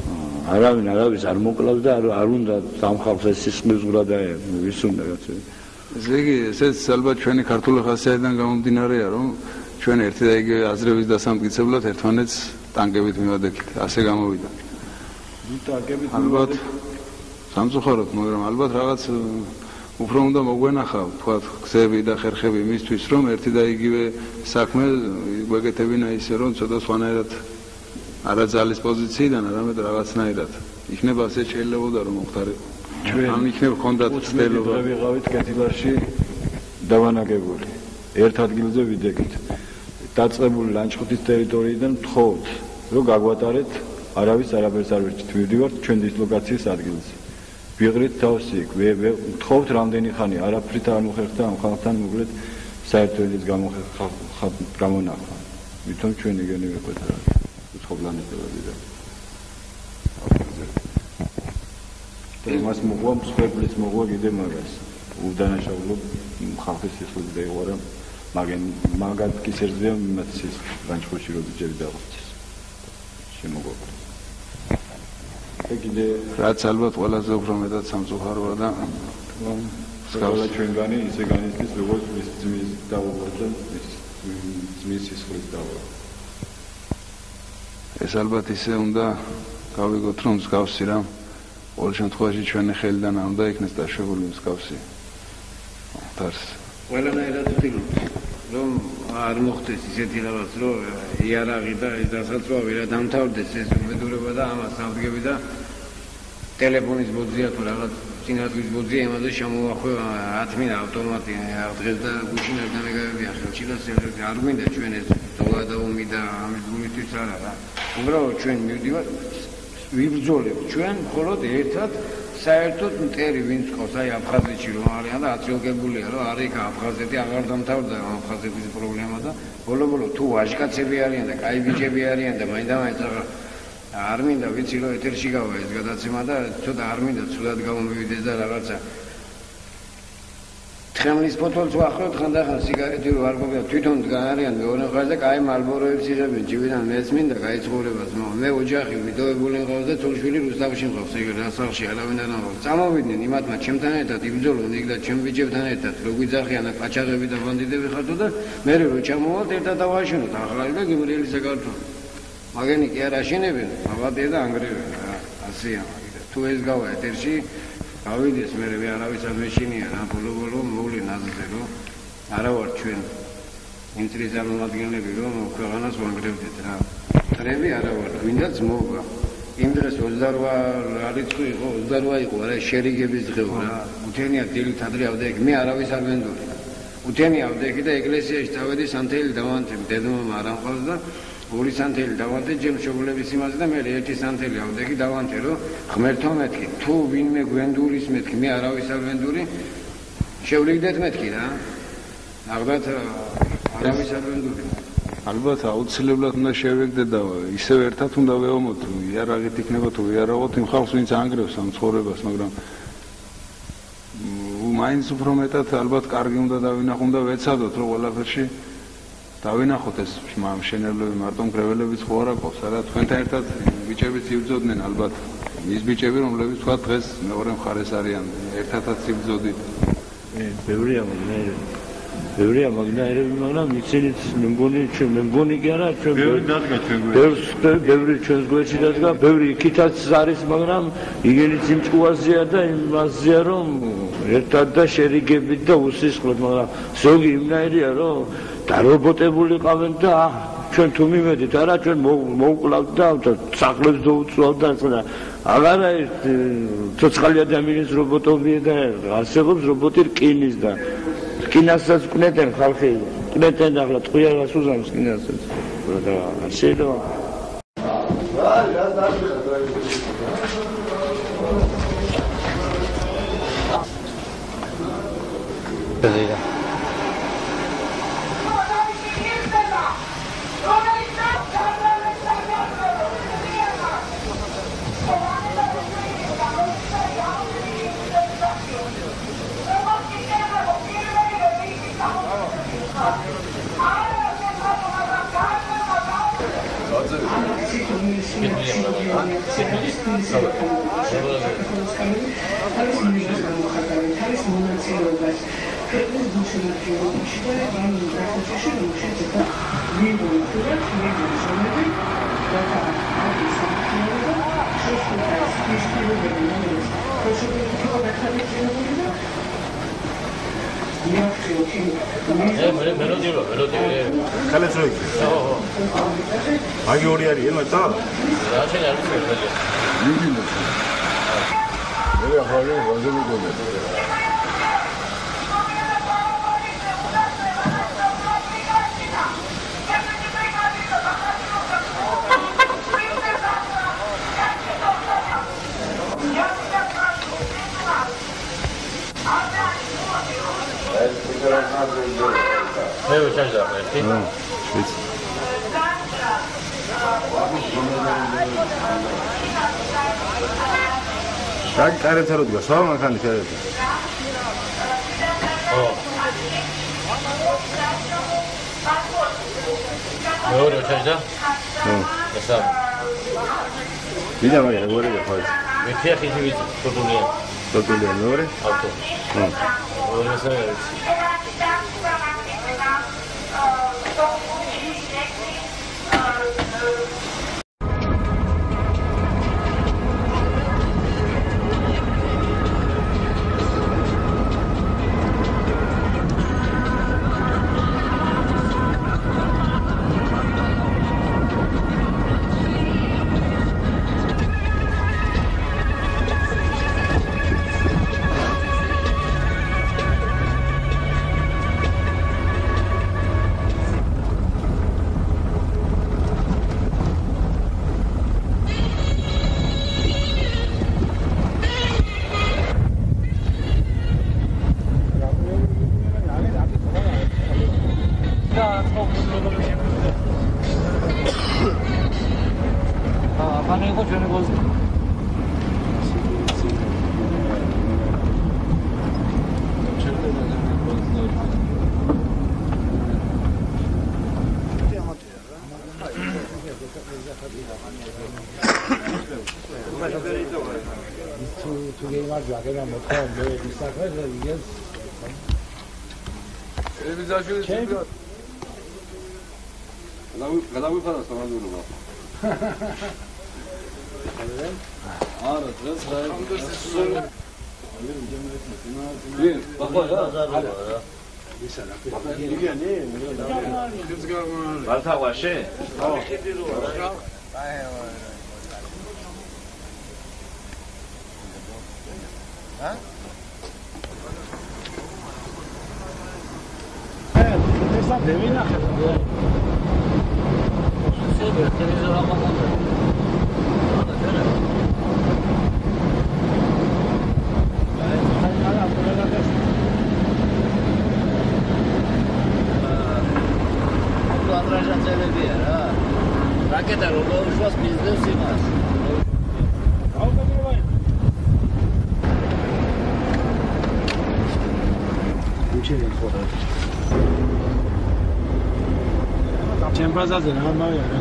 არავინ არავის არ მოკლავს და არ უნდა სამხალხს ეს სისხლის გრა და ვის უნდა კაცი ესე იგი, ესეც ალბათ ჩვენი ქართული ხასიათიდან გამომდინარეა, რომ ჩვენ ერთი და იგივე აზრების დასამტკიცებლად ერთმანეთს ტანკებით მივადექით, ასე გამოვიდა. ტანკებით ალბათ სამწუხაროდ, მაგრამ ალბათ რაღაც უფრო უნდა მოგვენახა, თქვათ, გზები და ხერხები იმისთვის, რომ ერთი და იგივე საქმე გვეკეთებინა ისე, რომ ცოტა სხვანაირად არა ძალის პოზიციიდან, არამედ რაღაცნაირად. იქნება ასე შეიძლებოდა რომ მოხდარიყო. ამ იქნებ ხონდათ ცდელობა ვიყავით კეთილაში დავანაგებული ერთ ადგილზე ვიდექით დაწყებული ლანჩხუთის ტერიტორიიდან მთხოვთ რომ გაგვატარეთ არავის არაფერს არ ვერჩით მივდივართ ჩვენ დისლოკაციის ადგილზე ვიღრით თავს იქ მთხოვთ რამდენი ხანი არაფრით არ მოხერხდა ამ ხალხთან მოკლედ საერთოების გამონახვა ვითომ ჩვენ იგენი ვიყოთ რა უცხობლანებელები და მას მოგვა მსხვერპლის მოგვა კიდე მაგას უდანაშაულო ხალხის სისხლით დაიღვარა მაგენ მაგად კისერზეა იმათის განჩხოში რო ჯერი დაღვწეს შემოგვაყრა და კიდე რაც ალბათ ყველაზე უფრო მეტად სამწუხაროა და სკალა ჩვენგანი ისე განიცდის როგორც ის ძმის დაუღვარდა ის ძმის სისხლით დაუღვარდა ეს ალბათ ისე უნდა გავიგოთ რომ მსგავსი რა ყოველ შემთხვევაში ჩვენი ხელიდან არ უნდა იქნეს დაშვებული მსგავსი თარს ყველანაირად ვთქვით რომ არ მოხდეს ისეთი რაღაც რომ იარაღი და ეს დასაცავი რა დამთავრდეს ეს უმედურება და ამას ავდგები და ტელეფონის ბოძია თუ რაღაც წინადღის ბოძია იმაზე შემოახვევა ათმინა ავტომატი დღეს და გუშინად დამეგავებია ხელში და არ მინდა ჩვენ ეს ზოლა და ომი და ამის გულისთვის არა რა უბრალოდ ჩვენ მივდივართ ვიბრძოლებ ჩვენ მხოლოდ ერთად საერთოდ მტერი ვინც ყავს აი აფხაზეთში რომ არიან და აწილკებულია რომ არის აფხაზეთი აღარ დამთავრდა აფხაზეთის პრობლემა და ბოლო-ბოლო თუ ვაჟკაცები არიან და კაი ბიჭები არიან და მაინდა-მაინც არ მინდა ვიცი რომ ეთერში გავა ეს გადაცემა და ცოტა არ მინდა ცუდად გამომივიდეს და რაღაცა თხემლის ფოტოებს ვახროთ ხანდახან სიგარეტი რო არ გოგია თვითონ არიან მეორე ხაზზე და კაი მალბოროებს იღებენ ჯიბიდან მეც მინდა კაი ცხოვრებას მე ოჯახი მიდოებული მყავს და ცოლშვილი რუსთავში მყავს ეგ რასახში არავინ არ ამბობს წამოვიდნენ იმათმა ჩემთან ერთად იბრძოლონ იქ და ჩემ ბიჭებთან ერთად რო გვიძახიან ყაჩაღები და ბანდიტები ხართ და მე რო ჩამოვალთ ერთად დავაშენოთ ახალი და გიმრიელი საქართველო მაგენი კი არ აშენებენ ავადია და ანგრევენ ასეა თუ ეს გავა ეთერში ავიდეს მე მე არავის არ მეშინია რა ბოლო-ბოლო მოვლენ აზრზე რომ არა ვარ ჩვენ იმ წრის წარმომადგენლები რომ ქვეყანას ვანგრევდეთ რა ტრები არა ვარ გვინდა ძმობა იმ დღეს ოცდაოთხ რიცხვი იყო ოცდაოთხ იყო არა შერიგების დღე რა უთენია დილით ადრე ავდა იქ მე არავის არ ვენდორი უთენი ავდექი და ეკლესიაში წავედი სანთელი დავანთები დედმამა არ ამყავს და ორი სანთელი დავანთე ჯერ მშობლების იმაზე და მე ერთი სანთელი ავდექი დავანთე რომ ღმერთო მეთქი თუ ვინმე გვენდურის მეთქი მე არავის არ ვენდური შევლიგდეთ მეთქი რა აღდათ არავის არ ვენდური ალბათ აუცილებლად უნდა შევეგდეთ და ისევ ერთად უნდა ვეომოთ იარაღით იქნება თუ იარაღოთ იმ ხალხს ვინც ანგრევს ამ ცხოვრებას მაგრამ მაინც უფრო მეტად ალბათ კარგი უნდა დავინახოთ და ვეცადოთ რომ ყველაფერში დავინახოთ ეს მშენებლები მარტო მგრეველებიც ხო არა ყავს არა თქვენთან ერთად ბიჭებიც იბრძოდნენ ალბათ ის ბიჭები რომლებიც თქვა დღეს მეორე მხარეს არიან ერთადაც იბრძოდით ბევრია მაგნაირები ბევრია მაგნაირები მაგრამ იცით მე მგონი ჩვენ მე მგონი კი არა ჩვენ ბევრი დადგა ჩვენ გვერდში ბევრი ჩვენს გვერდში დადგა ბევრი იქითაც არის მაგრამ იგენიც იმ ჭუაზეა და იმაზეა რომ ერთად და შერიგებით და უსისხლოდ მაგრამ ზოგი იმნაირია რომ დარობოტებული ყავენ და ჩვენ თუ მივედით არა ჩვენ მოვკლავთ და სახლებს დაუწვავთ და ახლა აღარა ერთ ცოცხალი ადამიანის რობოტობია და არსებობს რობოტი რკინის და რკინასაც კნეტენ ხალხი კნეტენ ახლა ტყუილას უზამს რკინასაც და შეიძლება 멜로디로 멜로디 칼레스 로이 어어 아기 오리아리 맞다 나중에 알고 있어요 유비 뭐 내가 하려 완전히 거네 매우 잘 잡아요. 응, 그렇지. 딱 까르타로 누가 서만 가는 게 어. 매우를 잘 잡? 응. 됐어. 이제 막 해버리자, 거의. 왜 피해 피해 도둑이야? 또 돌려, 노래? 아또. 응. 그래서 말타고 왔시? 어. Raketa rollo ușos biznes imas. Ce-mi pasați, n-am mai avut.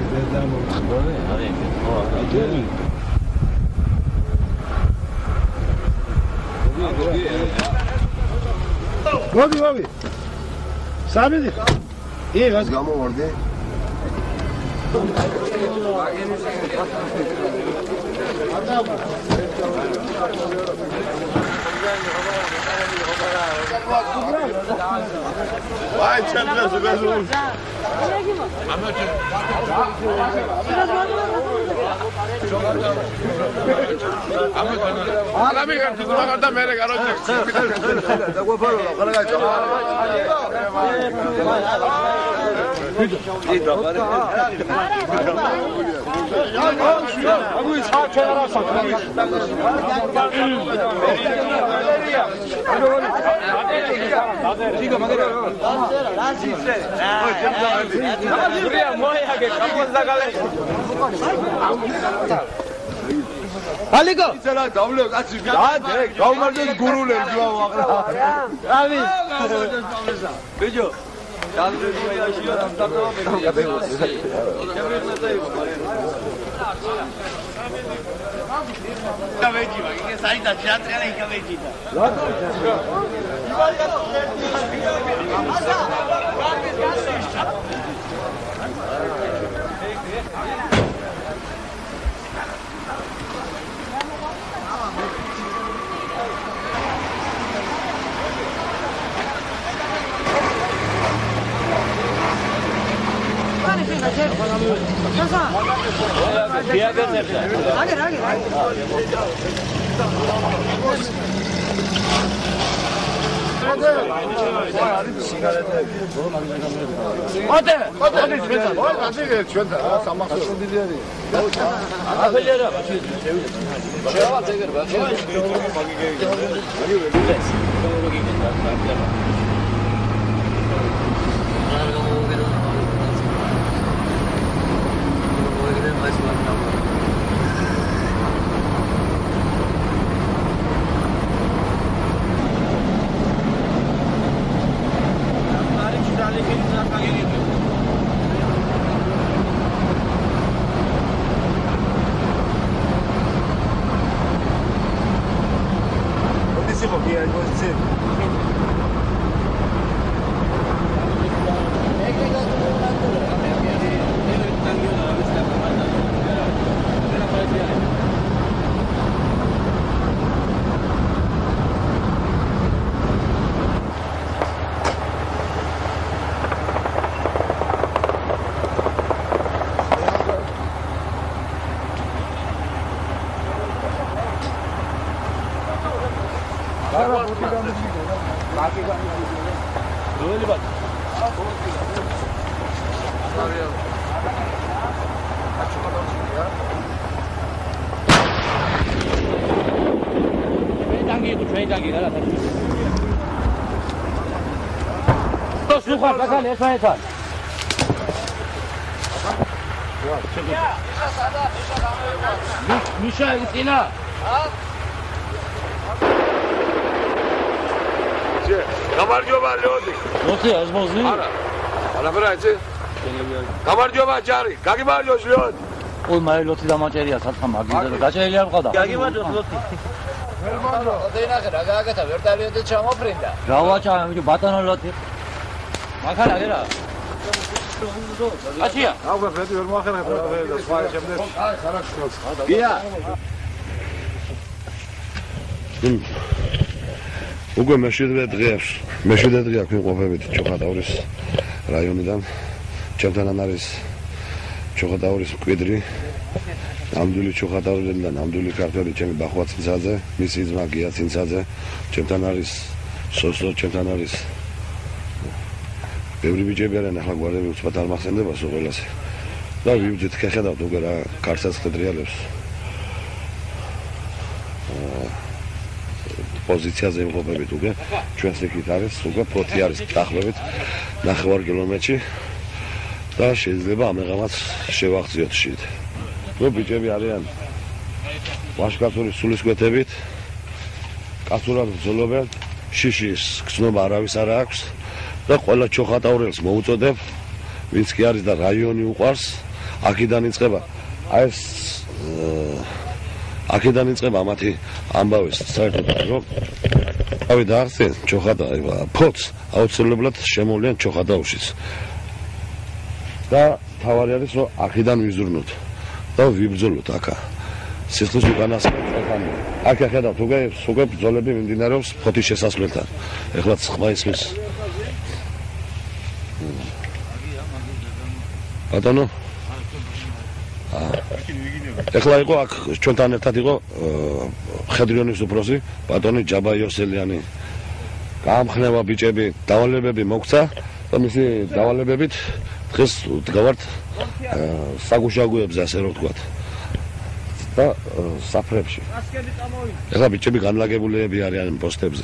Gobi, gobi. Sabidi. İyi, gaz gamı vardı. Vay çatla süper olmuş. Alami kan tutma kadar mere garajı. Takwa paro la kala gacho. İyi da var. Bu iş ha kenara sat. Chico, madera. Buraya moya ke kapozda gale. Aliko. Sela davlo kaçı. Hadi, gavmarda gurule diyor vakra. Abi. Bejo. Dallo yaşıyor, tamam bekliyor. Cabecita, que salita, ya trae la cabecita. Hadi, hadi şurada. Vay hadi gel şurada. Samak sorun diliyorum. Aferin. Şuraya bak çeker bak. Böyle bak. Tranquilo, tranquilo, ahora. Słuchaj, zakali, jest pamiętaj. Misza, Justina. გამარჯობა ლეონი. მოდი, აზმოზი. არა. არაფერა იცი? გამარჯობა ჯარი. გაგიმარჯოს ლეონი. ой, მაი ლოთი დამაჭერია სათხა მაგიზე და გაჭერილი არ მყავდა. გაგიმარჯოს ლოთი. ვერმანდო, ოდენახე რა გააკეთა, ვერ დავიოდე ჩამოფრინდა. რა ვაჭა, ბიჭო, ბატონო ლოთი. მაგარა გერა. აშია. აუგა ფეთი ვერ მოახერხეთ რა და სხვა შემდეგ. აი, ხარაგშობს. გია. უკვე მეშვიდმეტე დღე აქვს. მეშვიდმეტე დღე აქვს მყოფებით ჩოხატაურის რაიონიდან. ჩემთან არის ჩოხატაურის მკვიდრი, ნამდვილი ჩოხატაურელი და ნამდვილი ქართველი ჩემი ბახვა ცინცაძე, მისი ძმა გია ცინცაძე. ჩემთან არის სოსო, ჩემთან არის ბევრი ბიჭები არიან ახლა გვარები უცბად არ მახსენდება სულ ყველასე. და ვიბძით ქეხედავთ უკვე რა კარცაც ხედრიალებს. პოზიციაზე იმყოფებით უკვე ჩვენს იქით არის უკვე პროტი არის დაახლოებით ნახევარ კილომეტრში და შეიძლება ამაღამაც შევახციოთ შიდ. ნუ ბიჭები არიან ვაშკაცური სულისკვეთებით კაცურად ბრძოლობენ, შიშის გზნობა არავის არ აქვს და ყველა ჩოხატაურელს მოუწოდებ, ვინც კი არის და რაიონი უყვარს, აქედან იწყება აი ეს აქედან იწყება მათი ამბავის საერთოდ რომ თავი დაარწენ ჩოხატა ფოც აუცილებლად შემოვლიან ჩოხატაურშიც და თავარი არის რომ აქედან ვიზრუნოთ და ვიბრძოლოთ აქა სიხლის უკანასკნელი აქ ხედავთ უკვე უკვე ბრძოლები მიმდინარეობს ფოთის შესასვლელთან ეხლა ხმა ისმის ბატონო ეხლა იყო აქ ჩვენთან ერთად იყო ხედრიონის უფროსი ბატონი ჯაბა იოსელიანი გაამხნევა ბიჭები დავალებები მოგცა და მისი დავალებებით დღეს დგავართ საგუშაგოებზე ასე რომ ვთქვათ და საფრებში ეხლა ბიჭები განლაგებულები არიან პოსტებზე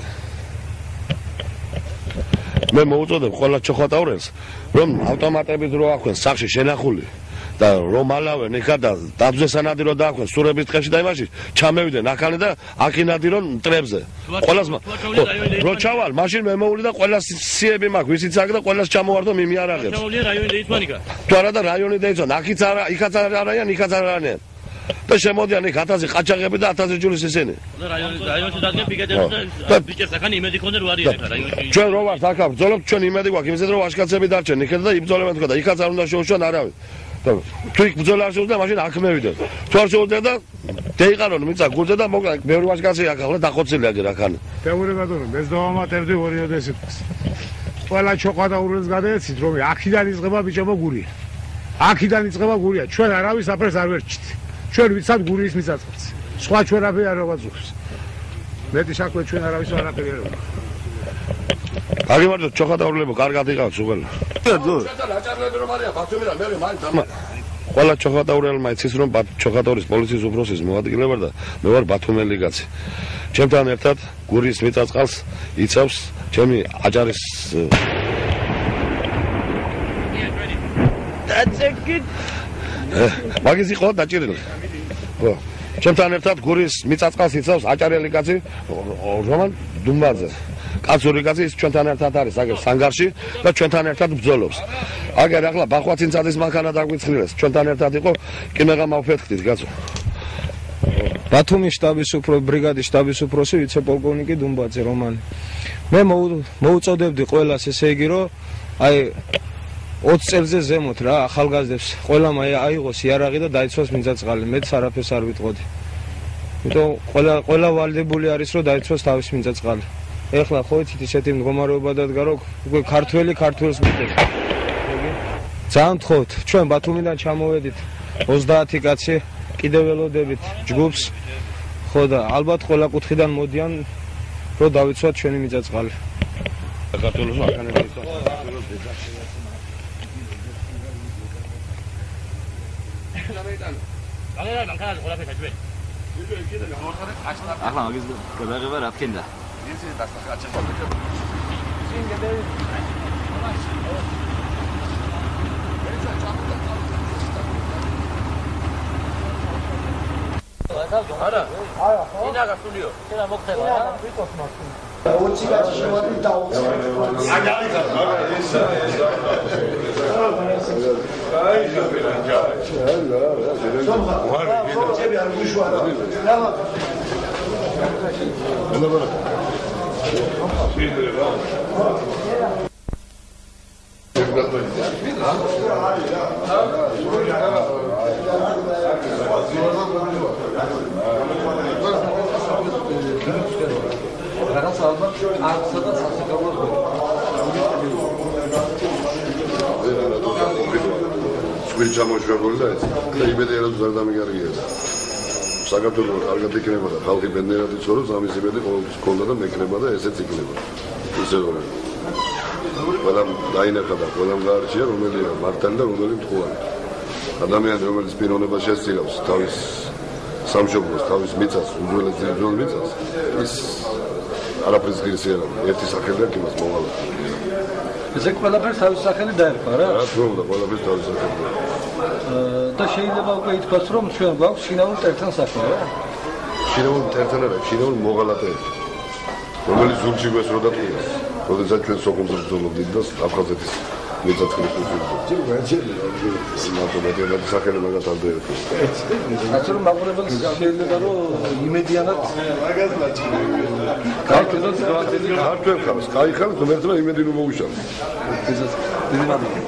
მე მოუწოდებ ყველა ჩოხატაურელს რომ ავტომატებით რო აქვენ სახში შენახული და რომ ალავენ ეხა და დაბზესანადი რომ დააქვენ სურების ტყეში და იმაში ჩამევიდნენ აქანე და აქინადი რომ მტრებზე ყველას რო ჩავალ მაშინ მე მოული და ყველა სიები მაქვს ვისიც აქ და ყველას ჩამოვარდო მიმიარაღებს ჩამოვლია რაიონი დაიწმანიკა თუ არა და რაიონი დაიწმან აქიც არა იქაც არიან იქაც არ არიან და შემოდიან იქ ათასი ყაჩაღები და ათასი ჯულის ისინი და რაიონი რაიონში დადგენ პიკეტები და ბიჭებს ახანი იმედი ქონდა რო არიან ეხა რაიონში ჩვენ რო ვართ აქ ბრძოლობთ ჩვენ იმედი გვაქვს იმისეთ რომ ვაშკაცები დარჩენ იქეთ და იბრძოლებენ თქვა და იქაც არ უნდა შეუშვან არავის თუ იქ ბრძოლა არ შეუძლია მაშინ აქ მევიდნენ თუ არ შეუძლია და დაიყარონ მიწა გულზე და მოკლა ბევრი ვაშკაცი აქ ახლა დახოცილი აგერ აქანი ბევრი ბატონო მეც დავამატებდი ორიოდე სიტყვას ყველა ჩოყატაურელს გადაეცით რომ აქიდან იწყება ბიჭებო გურია აქიდან იწყება გურია ჩვენ არავის აფერს არ ვერჩით ჩვენ ვიცავთ გურიის მიწაწყალს სხვა ჩვენ აფერი არ ვაძუხს მეტი საქმე ჩვენ არავის არ აფერია აგიმართო ჩოხატაურლებო კარგად იყავთ უყველა ყველა ჩოხატაურელმა იცის რომ ჩოხატაურის პოლიციის უფროსის მოადგილე ვარ და მე ვარ ბათუმელი კაცი ჩემთან ერთად გურიის მიწაწყალს იცავს ჩემი აჭარის მაგის იყო დაჭირილი ხო ჩემთან ერთად გურიის მიწაწყალს იცავს აჭარელი კაცი რომან დუმბაძე კაცური კაცი ის ჩვენთან ერთად არის აგერ სანგარში და ჩვენთან ერთად ბრძოლობს აგერ ახლა ბახვაცინცადის მანქანა დაგვიცხრილეს ჩვენთან ერთად იყო კიმეღა მავფეთქით კაცო ბათუმის შტაბის უფროსი ბრიგადის შტაბის უფროსი ვიცე-პოლკოვნიკი დუმბაძე რომანი მე მოუწოდებდი ყველას ესე იგი რომ აი ოცი წელზე ზემოთ რა ახალგაზრდებს ყველამ აიღოს იარაღი და დაიცვას მიწაწყალი მეც არაფერს არ ვიტყოდი იმიტომ ყველა ყველა ვალდებული არის რომ დაიცვას თავის მიწაწყალი ეხლა ხო იცით ისეთი მდგომარეობა დადგა რომ უკვე ქართველი ქართველს მიწებს ძალიან ვთხოვთ ჩვენ ბათუმიდან ჩამოვედით ოცდაათი კაცი კიდევ ველოდებით ჯგუფს ხო და ალბათ ყველა კუთხიდან მოდიან რომ დავიცვათ ჩვენი მიწაწყალი საქართველოს აქანები ახლა მაგის გადაღება რა თქენდა ისე დასახაჭა არა არა ინა გასულიო შენა მოხდება რა ვიკოს მასული ოცი კაცი შევადი და ოცი აგა ისა აგა ისა აი ხაფერა ჯა ჩალა რა ზერენ ვარ გიდა არ გიშვარა რა ენა ბარა შეიძლება რაღაც ალბათ არცსა და სასიკავო სულ ჩამოშრებული და ეს და იმედი არ ზარ დამიგარგია საქართველოს კარგად იქნება და ხალხი ბედნიერად იცხოვროს ამის იმედი ყოველთვის ქონდა და მეკნება და ესეც იქნება ისე რომ ყველამ დაინახა და ყველამ გაარჩია რომელია მართალი და რომელი მტყუარი. ადამიანი რომელიც პიროვნებას შესწირავს თავის სამშობლოს, თავის მიწას, უძველეს ძველ მიწას, ის არაფრის ღირსი არ არის. ერთი სახელი აქვს იმას მოვალა. ესე ყველაფერს თავის სახელი დაერქვა რა? რა თქმა უნდა, ყველაფერს თავის სახელი დაერქვა. და შეიძლება უკვე ითქვას, რომ ჩვენ გვაქვს შინაურ მტერთან საქმე რა? შინაურ მტერთან არა, შინაურ მოღალატეებთან. რომელიც ზურგში გვესროდა ტყუას. როდესაც ჩვენ სოხუმს ვბრძოლობდით და აფხაზეთის მეცაცხლის ვიბრძოლობდით. ჯერ ვერჯერია, მარტო მეტად სახელი მაგას არ დაერქვა. ასე რომ მაყურებელს შეიძლება რომ იმედიანად მაგაზლაჭი. გაიქცეთ გავაცდები ქართველ ხალხს, კაი ხალხს ღმერთმა იმედი რომ მოუშალოს. ესეც დიდი მადლობა.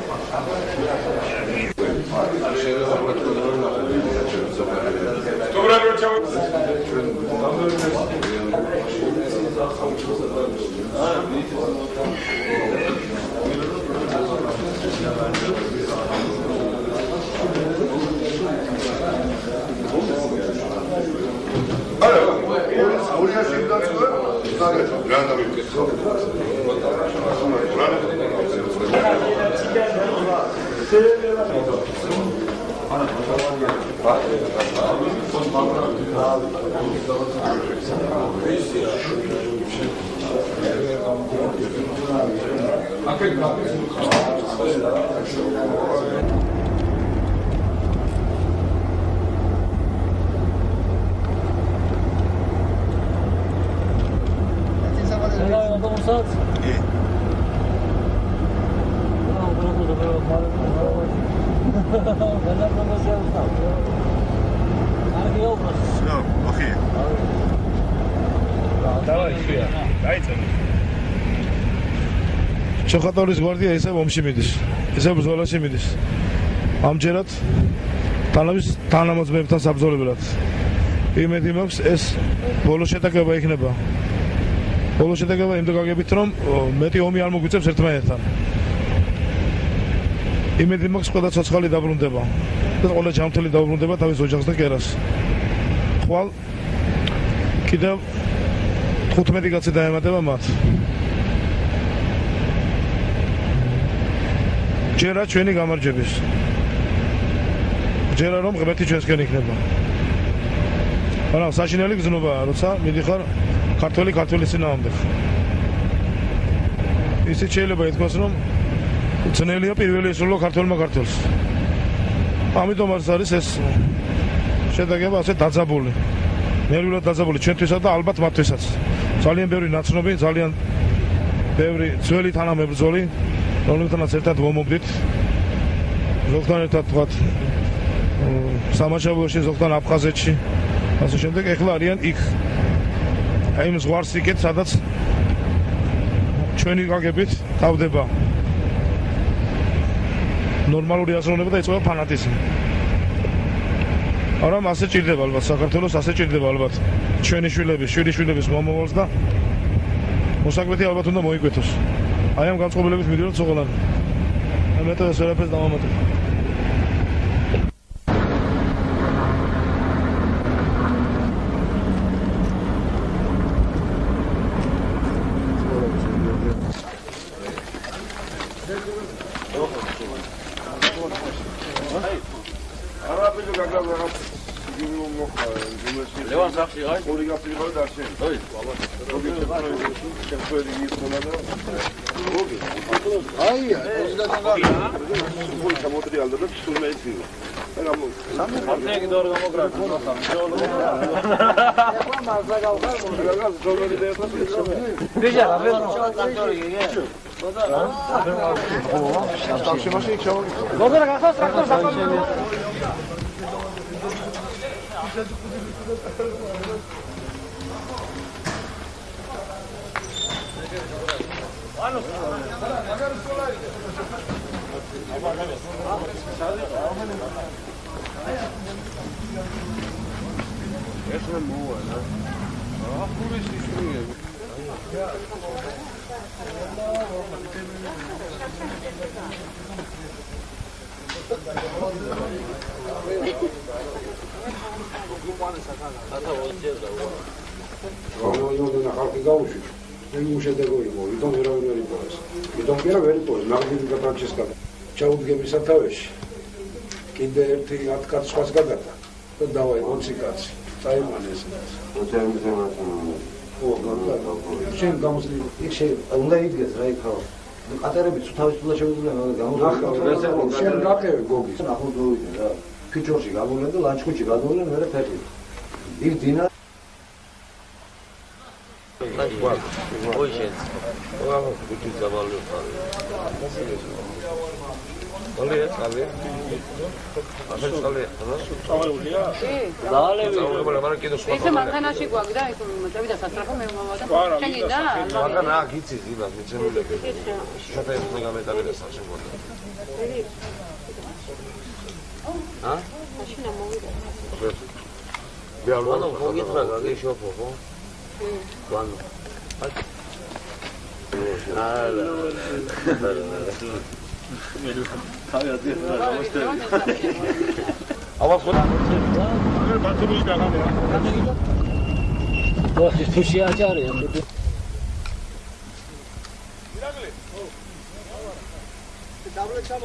ჩოხატაურის გვარდია ისევ ომში მიდის, ისევ ბრძოლაში მიდის. ამჯერად თანამის თანამოძმეებთან საბრძოლებლად. იმედი მაქვს ეს ბოლო შეტაკება იქნება. ბოლო შეტაკება იმდენ გაგებით რომ მეტი ომი არ მოგვიწევს ერთმანეთთან. იმედი მაქვს ყველა ცოცხალი დაბრუნდება და ყველა ჯანმრთელი დაბრუნდება თავის ოჯახს და კერას. ხვალ კიდევ თხუთმეტი კაცი დაემატება მათ. ჯერა ჩვენი გამარჯვების. ჯერა რომ ღმერთი ჩვენსკენ იქნება. მაგრამ საშინელი გზნობაა, როცა მიდიხარ ქართველი ქართველის წინააღმდეგ. ისიც შეიძლება ითქვას, რომ ძნელია პირველი ესრულო ქართველმა ქართველს. ამიტომ არის ეს შეტაკება ასე დაძაბული. ნერვულად დაძაბული ჩვენთვისაც და ალბათ მათთვისაც. ძალიან ბევრი ნაცნობი, ძალიან ბევრი ძველი თანამებრძოლი რომლებთანაც ერთად ვომობდით. ზოგთან ერთად ვთქვათ სამაშაბლოში, ზოგთან აფხაზეთში. ასე შემდეგ ეხლა არიან იქ. აი იმ ზღვარს იქეთ, სადაც ჩვენი გაგებით თავდება ნორმალური აზროვნება და ეწევა ფანატიზმი. მაგრამ ასე ჭირდება ალბათ საქართველოს, ასე ჭირდება ალბათ ჩვენი შვილების, შვილი შვილების მომავალს და მოსაკვეთი ალბათ უნდა მოიკვეთოს. აი ამ განწყობილებით მიდიოთ სოღოლანი. ამ მეტად ვერაფერს დავამატებ. ლევან სახში აი ორი გაფრთხილდა და შენ. ოი, ბაბა. როგორ შეხვედი მიხოლა და აი, აი, და და გული ჩამოტრიალდა და თურმე იცი. რა მო. სამი დორ გამოგრა. ეხლა მასა გავხარ, მოგრაგა ზოლოდი და ეხლა. ბიჭა, რა ტრაქტორი გიგე? ბოდა. შტაბში მაშინ ჩავი. ბოდა რა გახსოვს ტრაქტორს აკომი. Vamos. Essa é boa, né? Ah, por isso isso. δεν μου σε δεγόριο, ήταν βερόν βερί πόρες. Ήταν πέρα βερί πόρες, მაგდილი და ფრანჩესკა. ჩაუდგები სათავეში. კიდე ერთი ათ კაცს სხვას გადადა და დავაი ოცი კაცი. წაიმანე ეს. ოჯახის ემოციონალური. ო, გაგდა. შენ გამოსლი. იქ შე უნდა იდგეს რა იქ ხო. ყატარები თუ თავისუფლად შეუძლია მაგრამ შენ გაკევე გოგის. ნახო დოვიდე რა. ფიჭორში გამოვლენ და ლანჩხუთში გადავლენ მერე ფეხი. იქ დინა ой შენ. აბა ბიჭი ზაბალო ხარ. Olha, sabe? Acho que olha, não? Olha. Dale, vamos para para que dos. Ese manganashi guagda, eso me davida sastrafo me mamada. Chengida. Mangana gitsi ziba, mitsemule. Shata es mega metabile sache guagda. Ha? Mashina movida. Bialo. Quando foghi tra che shopo, ho? Quando? Ah, Avaz xola. Batımız da lan ya. Bu tuşi açar ya. Davle çamo.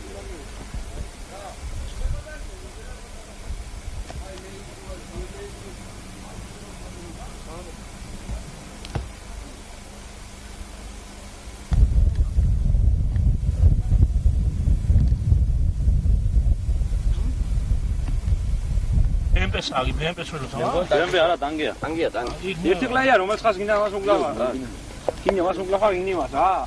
Bembe sagi, bembe solo. Bembe ara tangea. Tangea, tangea. ერთი კლაია რომელს ხას გინდა მას უგლავა. გინდა მას უგლავა გინდა მას, აა.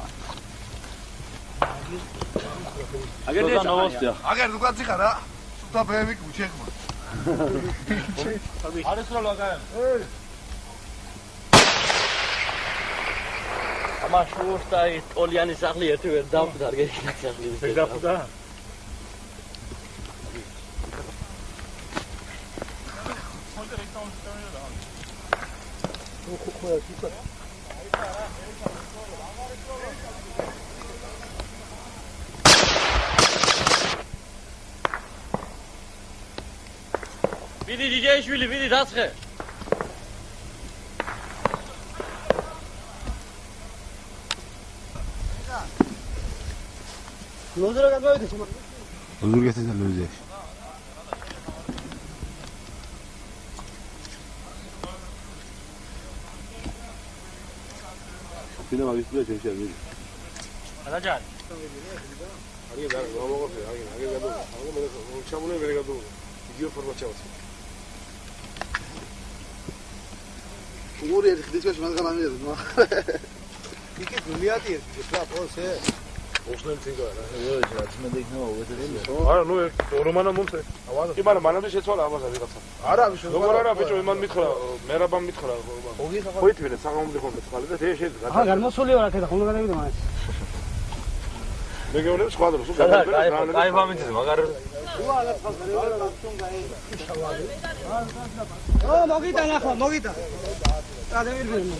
აგერ ეს ნოვოსტია. აგერ უკაც იხარა. სუთა ბემი გუჩეხმა. არის რა ლაგაი? ეი. ამა შურსტაი ტოლიანი სახლი ერთი ვერ დავდარგე სახლი. ეს დაფუდა? Vidi Ciceyişvili, vidi Tatsxe. Lozera gadavide şuma. Huzur getirsen Lozera. Bine bak üstüne çeşer değil. Anacan. Ariye ben baba bakıyor. Ariye ariye gadı. Ama böyle akşamına böyle gadı. Gidiyor forma çalsın. Uğur yedik dişkaş ben kalan yedim. İki dünyatı yedik. Ya polse. Osman Tigara. Evet, açma dekne var. Ara no romana mumse. Ki bana bana bir şey söyle ama sen bir Ara bir şey. Doğru ara bir şey iman mitra. Merhaba mitra. Koyt bile sağım bir konuşma. Kaldı şey şey. Ha garma söylüyor arkada. Onu kadar bildim ben. Ne gördün skvadron? Su kadar. Kayfa mı dedim? Agar. Oh, mogita nakho, mogita. Hadi bir bir.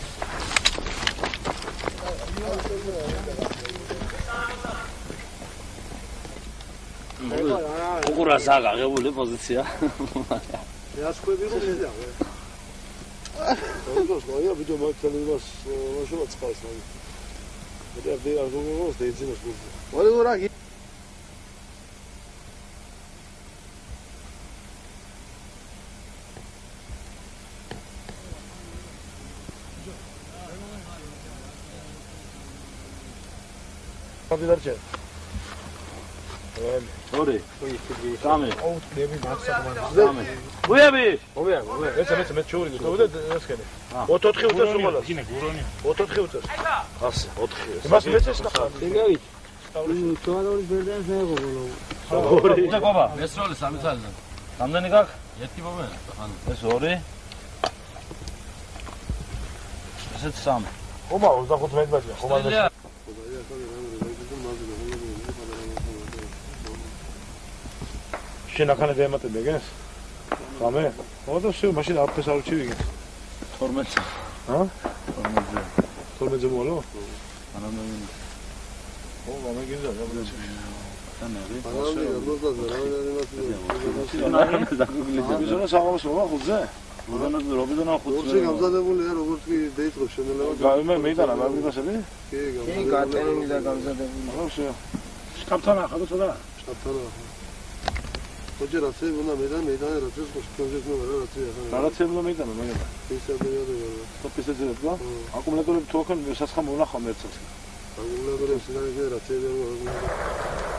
უყურასა გაღებული პოზიცია. Я сколько бегу нельзя. Ну что, я видел максимум вас машина цкалась. Это я думаю, что это не служит. Вот ураги. Kabilarca. Ori. Sami. Oh, devi massa come. Sami. Uyabi. Uya, uya. Esa mesa met chori. Tavda naskene. ოთხი უწევს უმალას. გინე გურონი. ოთხი უწევს. ასე, ოთხი. მას მეცეს ნახა. დინგავით. თვალორი ბერდენ ზეგო ბოლო. ორი. და ყობა, ეს როლი სამი წელზე. რამდენი გაქვს? ერთი მომენტ. ხან ეს ორი. ესეც სამი. ყობა ოცდახუთმეტი ბაჭია. ყობა და შენ ახანე ემატებია გენს? გამე? ოდო შე მაშინ აფეს არ უჩივი გენს. თორმეტი. ჰა? თორმეტი. თორმეტი მოლო? ანა მე. ო, გამე გინდა რა ბლეჩი. თანარი. ანა მე როდას რა რა რა რა. ზონა საღამოს მოხუძე? როდესაც რობიდან ახუც ორში გამზადებულია როგორც კი დაიწყო შენელება გაიმე მეიტანა მაგდასები კი კი გატენილი და გამზადებული ხო შტაბთან ახლა ცოტა შტაბთან ახლა ოჯერ ასე უნდა მედა მედა რაც ეს კონკრეტно რაცია ხა რაცია უნდა მეიტანა მაგება ისე დაიწყო სოფისე ძებდა აკუმულატორები თუ ახლა სასხამ უნახავ მერცელს აკუმულატორები სიგარეტი რაცია